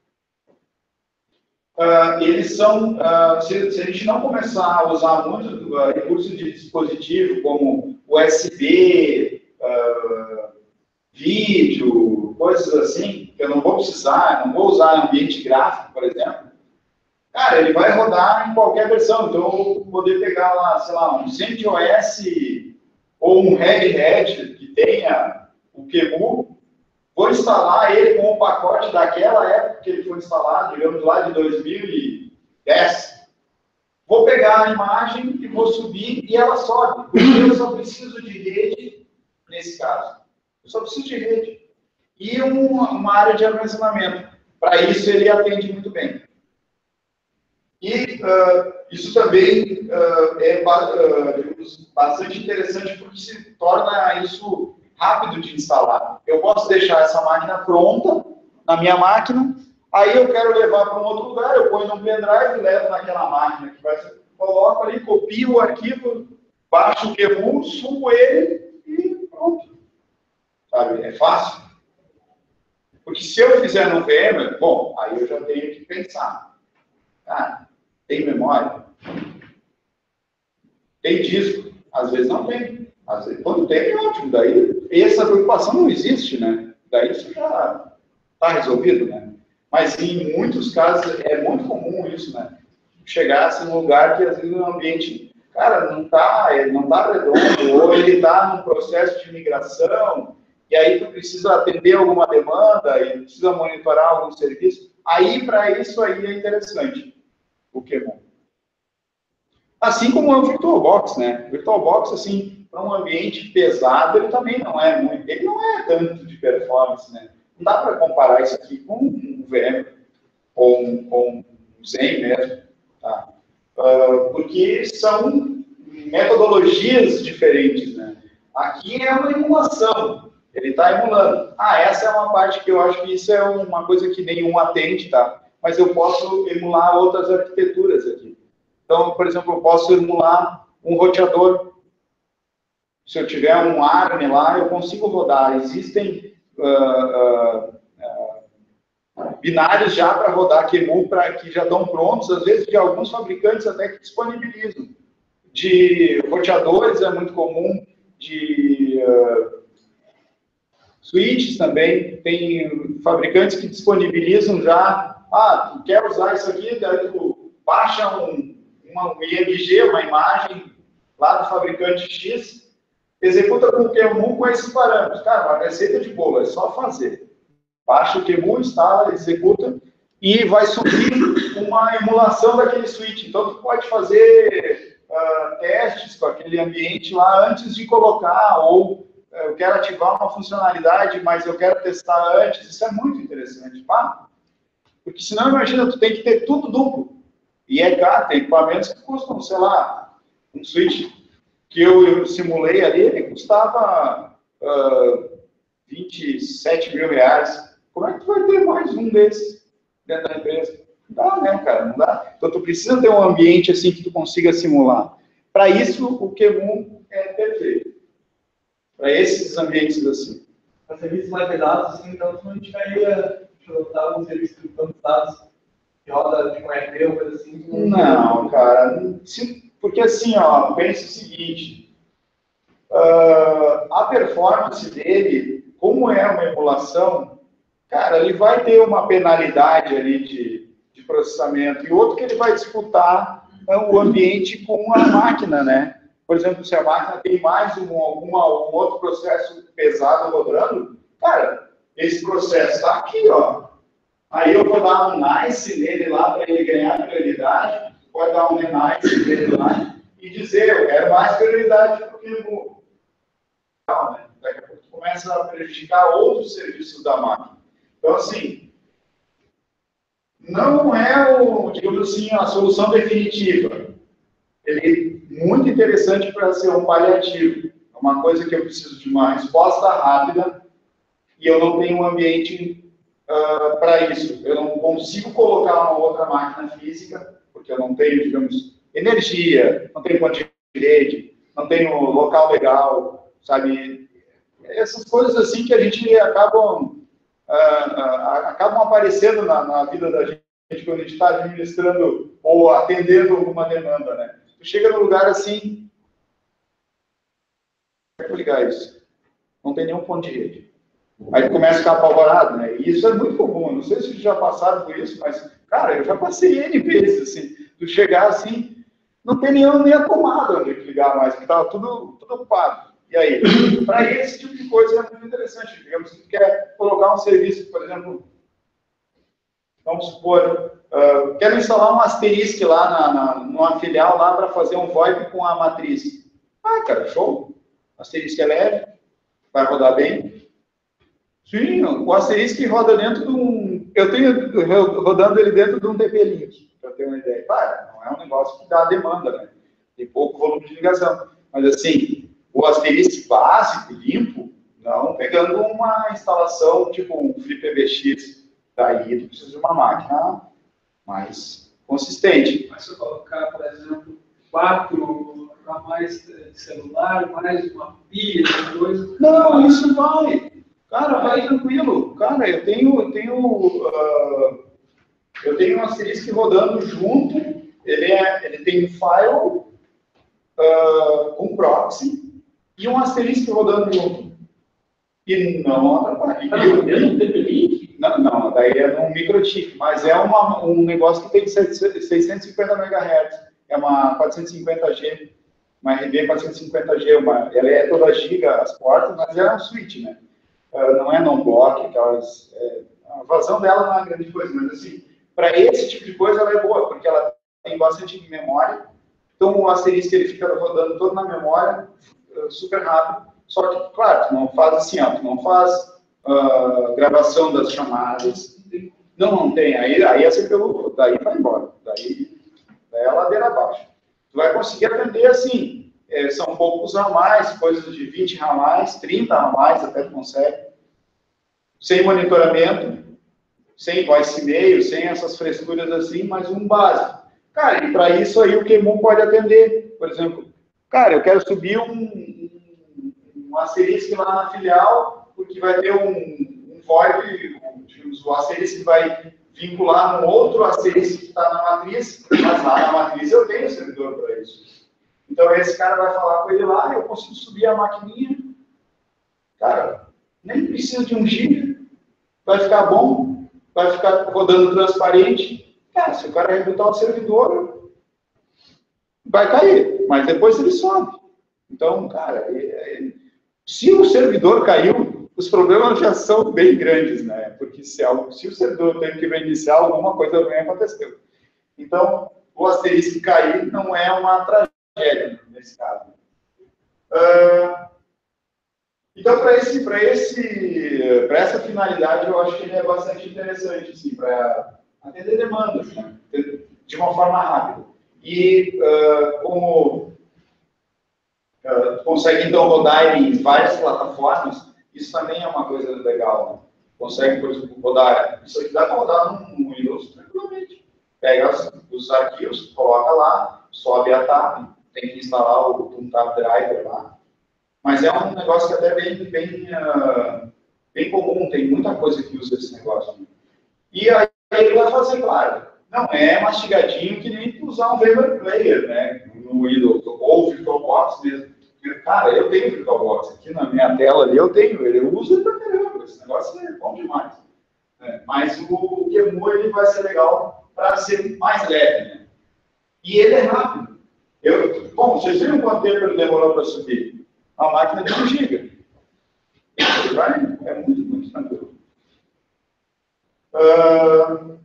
uh, eles são, uh, se, se a gente não começar a usar muito uh, recursos de dispositivo, como U S B, uh, vídeo, coisas assim, que eu não vou precisar, não vou usar em ambiente gráfico, por exemplo, cara, ele vai rodar em qualquer versão. Então, eu vou poder pegar lá, sei lá, um CentOS ou um Red Hat que tenha o QEMU, vou instalar ele com o pacote daquela época que ele foi instalado, digamos lá de dois mil e dez. Vou pegar a imagem e vou subir e ela sobe. Porque eu só preciso de rede nesse caso. Eu só preciso de rede. E uma, uma área de armazenamento. Para isso, ele atende muito bem. E uh, isso também uh, é uh, bastante interessante porque se torna isso rápido de instalar. Eu posso deixar essa máquina pronta na minha máquina, aí eu quero levar para um outro lugar, eu ponho num pendrive, levo naquela máquina que vai ser, coloco ali, copio o arquivo, baixo o QEMU, subo ele e pronto. Sabe? É fácil. Porque se eu fizer no V M, bom, aí eu já tenho que pensar. Ah, tem memória? Tem disco? Às vezes não tem. Às vezes, quando tem, é ótimo. Daí, essa preocupação não existe, né? Daí isso já está resolvido, né? Mas em muitos casos é muito comum isso, né? Chegar-se num lugar que às vezes o ambiente, cara, não está não tá redondo, ou ele está num processo de migração, e aí tu precisa atender alguma demanda, e precisa monitorar algum serviço. Aí, para isso aí é interessante o QEMU. Assim como é o VirtualBox, né? O VirtualBox, assim, para um ambiente pesado, ele também não é muito, ele não é tanto de performance, né? Não dá para comparar isso aqui com um V M ou um, com um Zen mesmo, tá? Uh, porque são metodologias diferentes, né? Aqui é uma emulação, ele está emulando. Ah, essa é uma parte que eu acho que isso é uma coisa que nenhum atende, tá? Mas eu posso emular outras arquiteturas aqui. Então, por exemplo, eu posso emular um roteador. Se eu tiver um ARM lá, eu consigo rodar. Existem uh, uh, uh, binários já para rodar QEMU, pra, que já estão prontos, às vezes de alguns fabricantes até que disponibilizam. De roteadores é muito comum, de uh, switches também, tem fabricantes que disponibilizam já, ah, tu quer usar isso aqui, daí tu baixa um, uma, um I M G, uma imagem lá do fabricante X, executa com o QEMU com esses parâmetros. Cara, uma receita de bolo, é só fazer. Baixa o QEMU, instala, executa e vai subir uma emulação daquele switch. Então, tu pode fazer uh, testes com aquele ambiente lá antes de colocar, ou uh, eu quero ativar uma funcionalidade, mas eu quero testar antes. Isso é muito interessante, tá? Porque senão, imagina, tu tem que ter tudo duplo. E é caro, tem equipamentos que custam, sei lá, um switch que eu, eu simulei ali, ele custava uh, vinte e sete mil reais. Como é que tu vai ter mais um desses dentro da empresa? Não dá, né, cara? Não dá. Então, tu precisa ter um ambiente assim que tu consiga simular. Para isso, o QEMU é perfeito. Para esses ambientes assim. Para serviços mais pesados, assim, então, tu não tiveria pilotar um serviço de banco de dados que roda de um R P ou coisa assim? Não, cara. Se, porque assim, ó, pensa o seguinte. Uh, a performance dele, como é uma emulação, cara, ele vai ter uma penalidade ali de, de processamento, e outro que ele vai disputar é o ambiente com a máquina, né? Por exemplo, se a máquina tem mais um, alguma, um outro processo pesado rodando, cara, esse processo está aqui, ó. Aí eu vou dar um nice nele lá para ele ganhar prioridade, pode dar um nice nele lá e dizer, eu quero mais prioridade porque eu vou. Daqui a pouco tu começa a prejudicar outros serviços da máquina. Então, assim, não é, o, digamos assim, a solução definitiva. Ele é muito interessante para ser um paliativo. uma coisa que eu preciso de uma resposta rápida e eu não tenho um ambiente uh, para isso. Eu não consigo colocar uma outra máquina física, porque eu não tenho, digamos, energia, não tenho ponto de rede, não tenho local legal, sabe? Essas coisas assim que a gente acabam, uh, uh, acabam aparecendo na, na vida da gente quando a gente está administrando ou atendendo alguma demanda, né? Tu chega num lugar assim, como é que eu ligar isso? Não tem nenhum ponto de rede. Aí tu começa a ficar apavorado, né? E isso é muito comum. Não sei se vocês já passaram por isso, mas, cara, eu já passei N vezes, assim, tu chegar assim, não tem nenhum, nem a tomada onde ligar mais, porque estava tudo, tudo ocupado. E aí? Para esse tipo de coisa é muito interessante. Digamos que tu quer colocar um serviço, por exemplo, vamos supor, uh, quero instalar um asterisco lá na, na, numa filial lá para fazer um VoIP com a matriz. Ah, cara, show. O asterisco é leve, vai rodar bem. Sim, o asterisco roda dentro de um... Eu tenho rodando ele dentro de um T P-Link, para ter uma ideia. Claro, não é um negócio que dá demanda, né? Tem pouco volume de ligação. Mas assim, o asterisco básico, limpo, não pegando uma instalação tipo um FreePBX. Daí tu precisa de uma máquina mais consistente. Mas se eu colocar, por exemplo, quatro para mais de celular, mais uma pilha de coisa... Não, isso vai. Cara, vai tranquilo. Cara, eu tenho, eu tenho, uh, eu tenho um asterisco rodando junto. Ele, é, ele tem um file uh, com proxy e um asterisco rodando junto. E não atrapalha. Tá no mesmo T P-Link? Não, não, daí é num microchip, mas é uma, um negócio que tem seiscentos e cinquenta megahertz, é uma quatrocentos e cinquenta G, uma R B quatrocentos e cinquenta G, uma, ela é toda giga as portas, mas ela é um switch, né? Uh, não é non-block, aquelas, é, a vazão dela não é grande coisa, mas assim, para esse tipo de coisa ela é boa, porque ela tem bastante memória, então o asterisco ele fica rodando todo na memória, uh, super rápido, só que, claro, tu não faz assim, ó, tu não faz Uh, gravação das chamadas. Não, não tem. Aí, aí é C P U, daí vai embora. Daí, daí é a ladeira abaixo. Tu vai conseguir atender assim. É, são poucos ramais, coisas de vinte ramais, trinta ramais até tu consegue. Sem monitoramento, sem voice e-mail, sem essas frescuras assim, mas um básico. Cara, e para isso aí o Qemu pode atender. Por exemplo, cara, eu quero subir um, um, um asterisco lá na filial, porque vai ter um, um VoIP, digamos, o asterisco vai vincular um outro asterisco que está na matriz, mas lá na matriz eu tenho servidor para isso. Então esse cara vai falar com ele lá, eu consigo subir a maquininha, cara, nem precisa de um giga, vai ficar bom, vai ficar rodando transparente. Cara, se o cara rebutar o servidor, vai cair, mas depois ele sobe. Então, cara, é, é, se o servidor caiu, os problemas já são bem grandes, né? Porque se, algo, se o servidor tem que reiniciar, alguma coisa ruim aconteceu. Então, o asterisco cair não é uma tragédia nesse caso. Uh, então, para esse, para esse, para essa finalidade, eu acho que ele é bastante interessante, assim, para atender demandas, né? De uma forma rápida. E uh, como uh, consegue então rodar em várias plataformas, isso também é uma coisa legal, né? Consegue, por exemplo, rodar, isso aqui dá para rodar no Windows tranquilamente. Pega os, os arquivos, coloca lá, sobe a tab, tem que instalar o ToonTab Driver lá. Mas é um negócio que até é bem, bem, uh, bem comum, tem muita coisa que usa esse negócio. Né? E aí ele vai fazer, claro, não é mastigadinho que nem usar um VMware Player, né? No Windows, ou VirtualBox mesmo. Cara, eu tenho VirtualBox aqui na minha tela ali, eu tenho, eu uso ele pra caramba, esse negócio é bom demais. É, mas o Qemu ele vai ser legal para ser mais leve, né? E ele é rápido. Eu, bom, vocês viram quanto tempo ele demorou para subir? Uma máquina de um giga. Vai, é muito, muito tranquilo. Uh,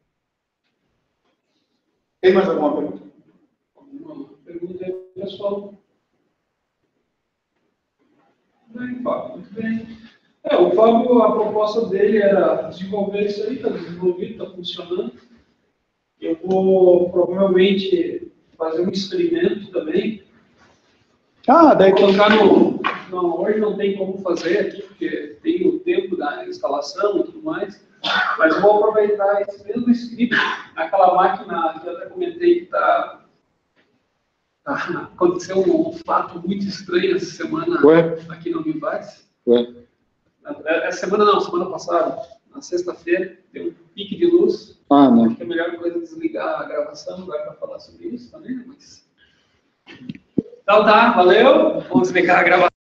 tem mais alguma pergunta? Alguma pergunta aí, pessoal? Bem, Fábio, muito bem. É, o Fábio, a proposta dele era desenvolver isso aí, está desenvolvido, está funcionando. Eu vou provavelmente fazer um experimento também. Ah, daí colocar no, não, hoje não tem como fazer aqui, porque tem o tempo da instalação e tudo mais, mas eu vou aproveitar esse mesmo script, aquela máquina que eu até comentei que está... Tá, aconteceu um, um fato muito estranho essa semana Ué? aqui no Univaz. Ué? Essa semana não, semana passada, na sexta-feira, deu um pique de luz. Ah, não. Acho que é a melhor coisa desligar a gravação, não vai para falar sobre isso também, né? Mas... Então tá, valeu, vamos desligar a gravação.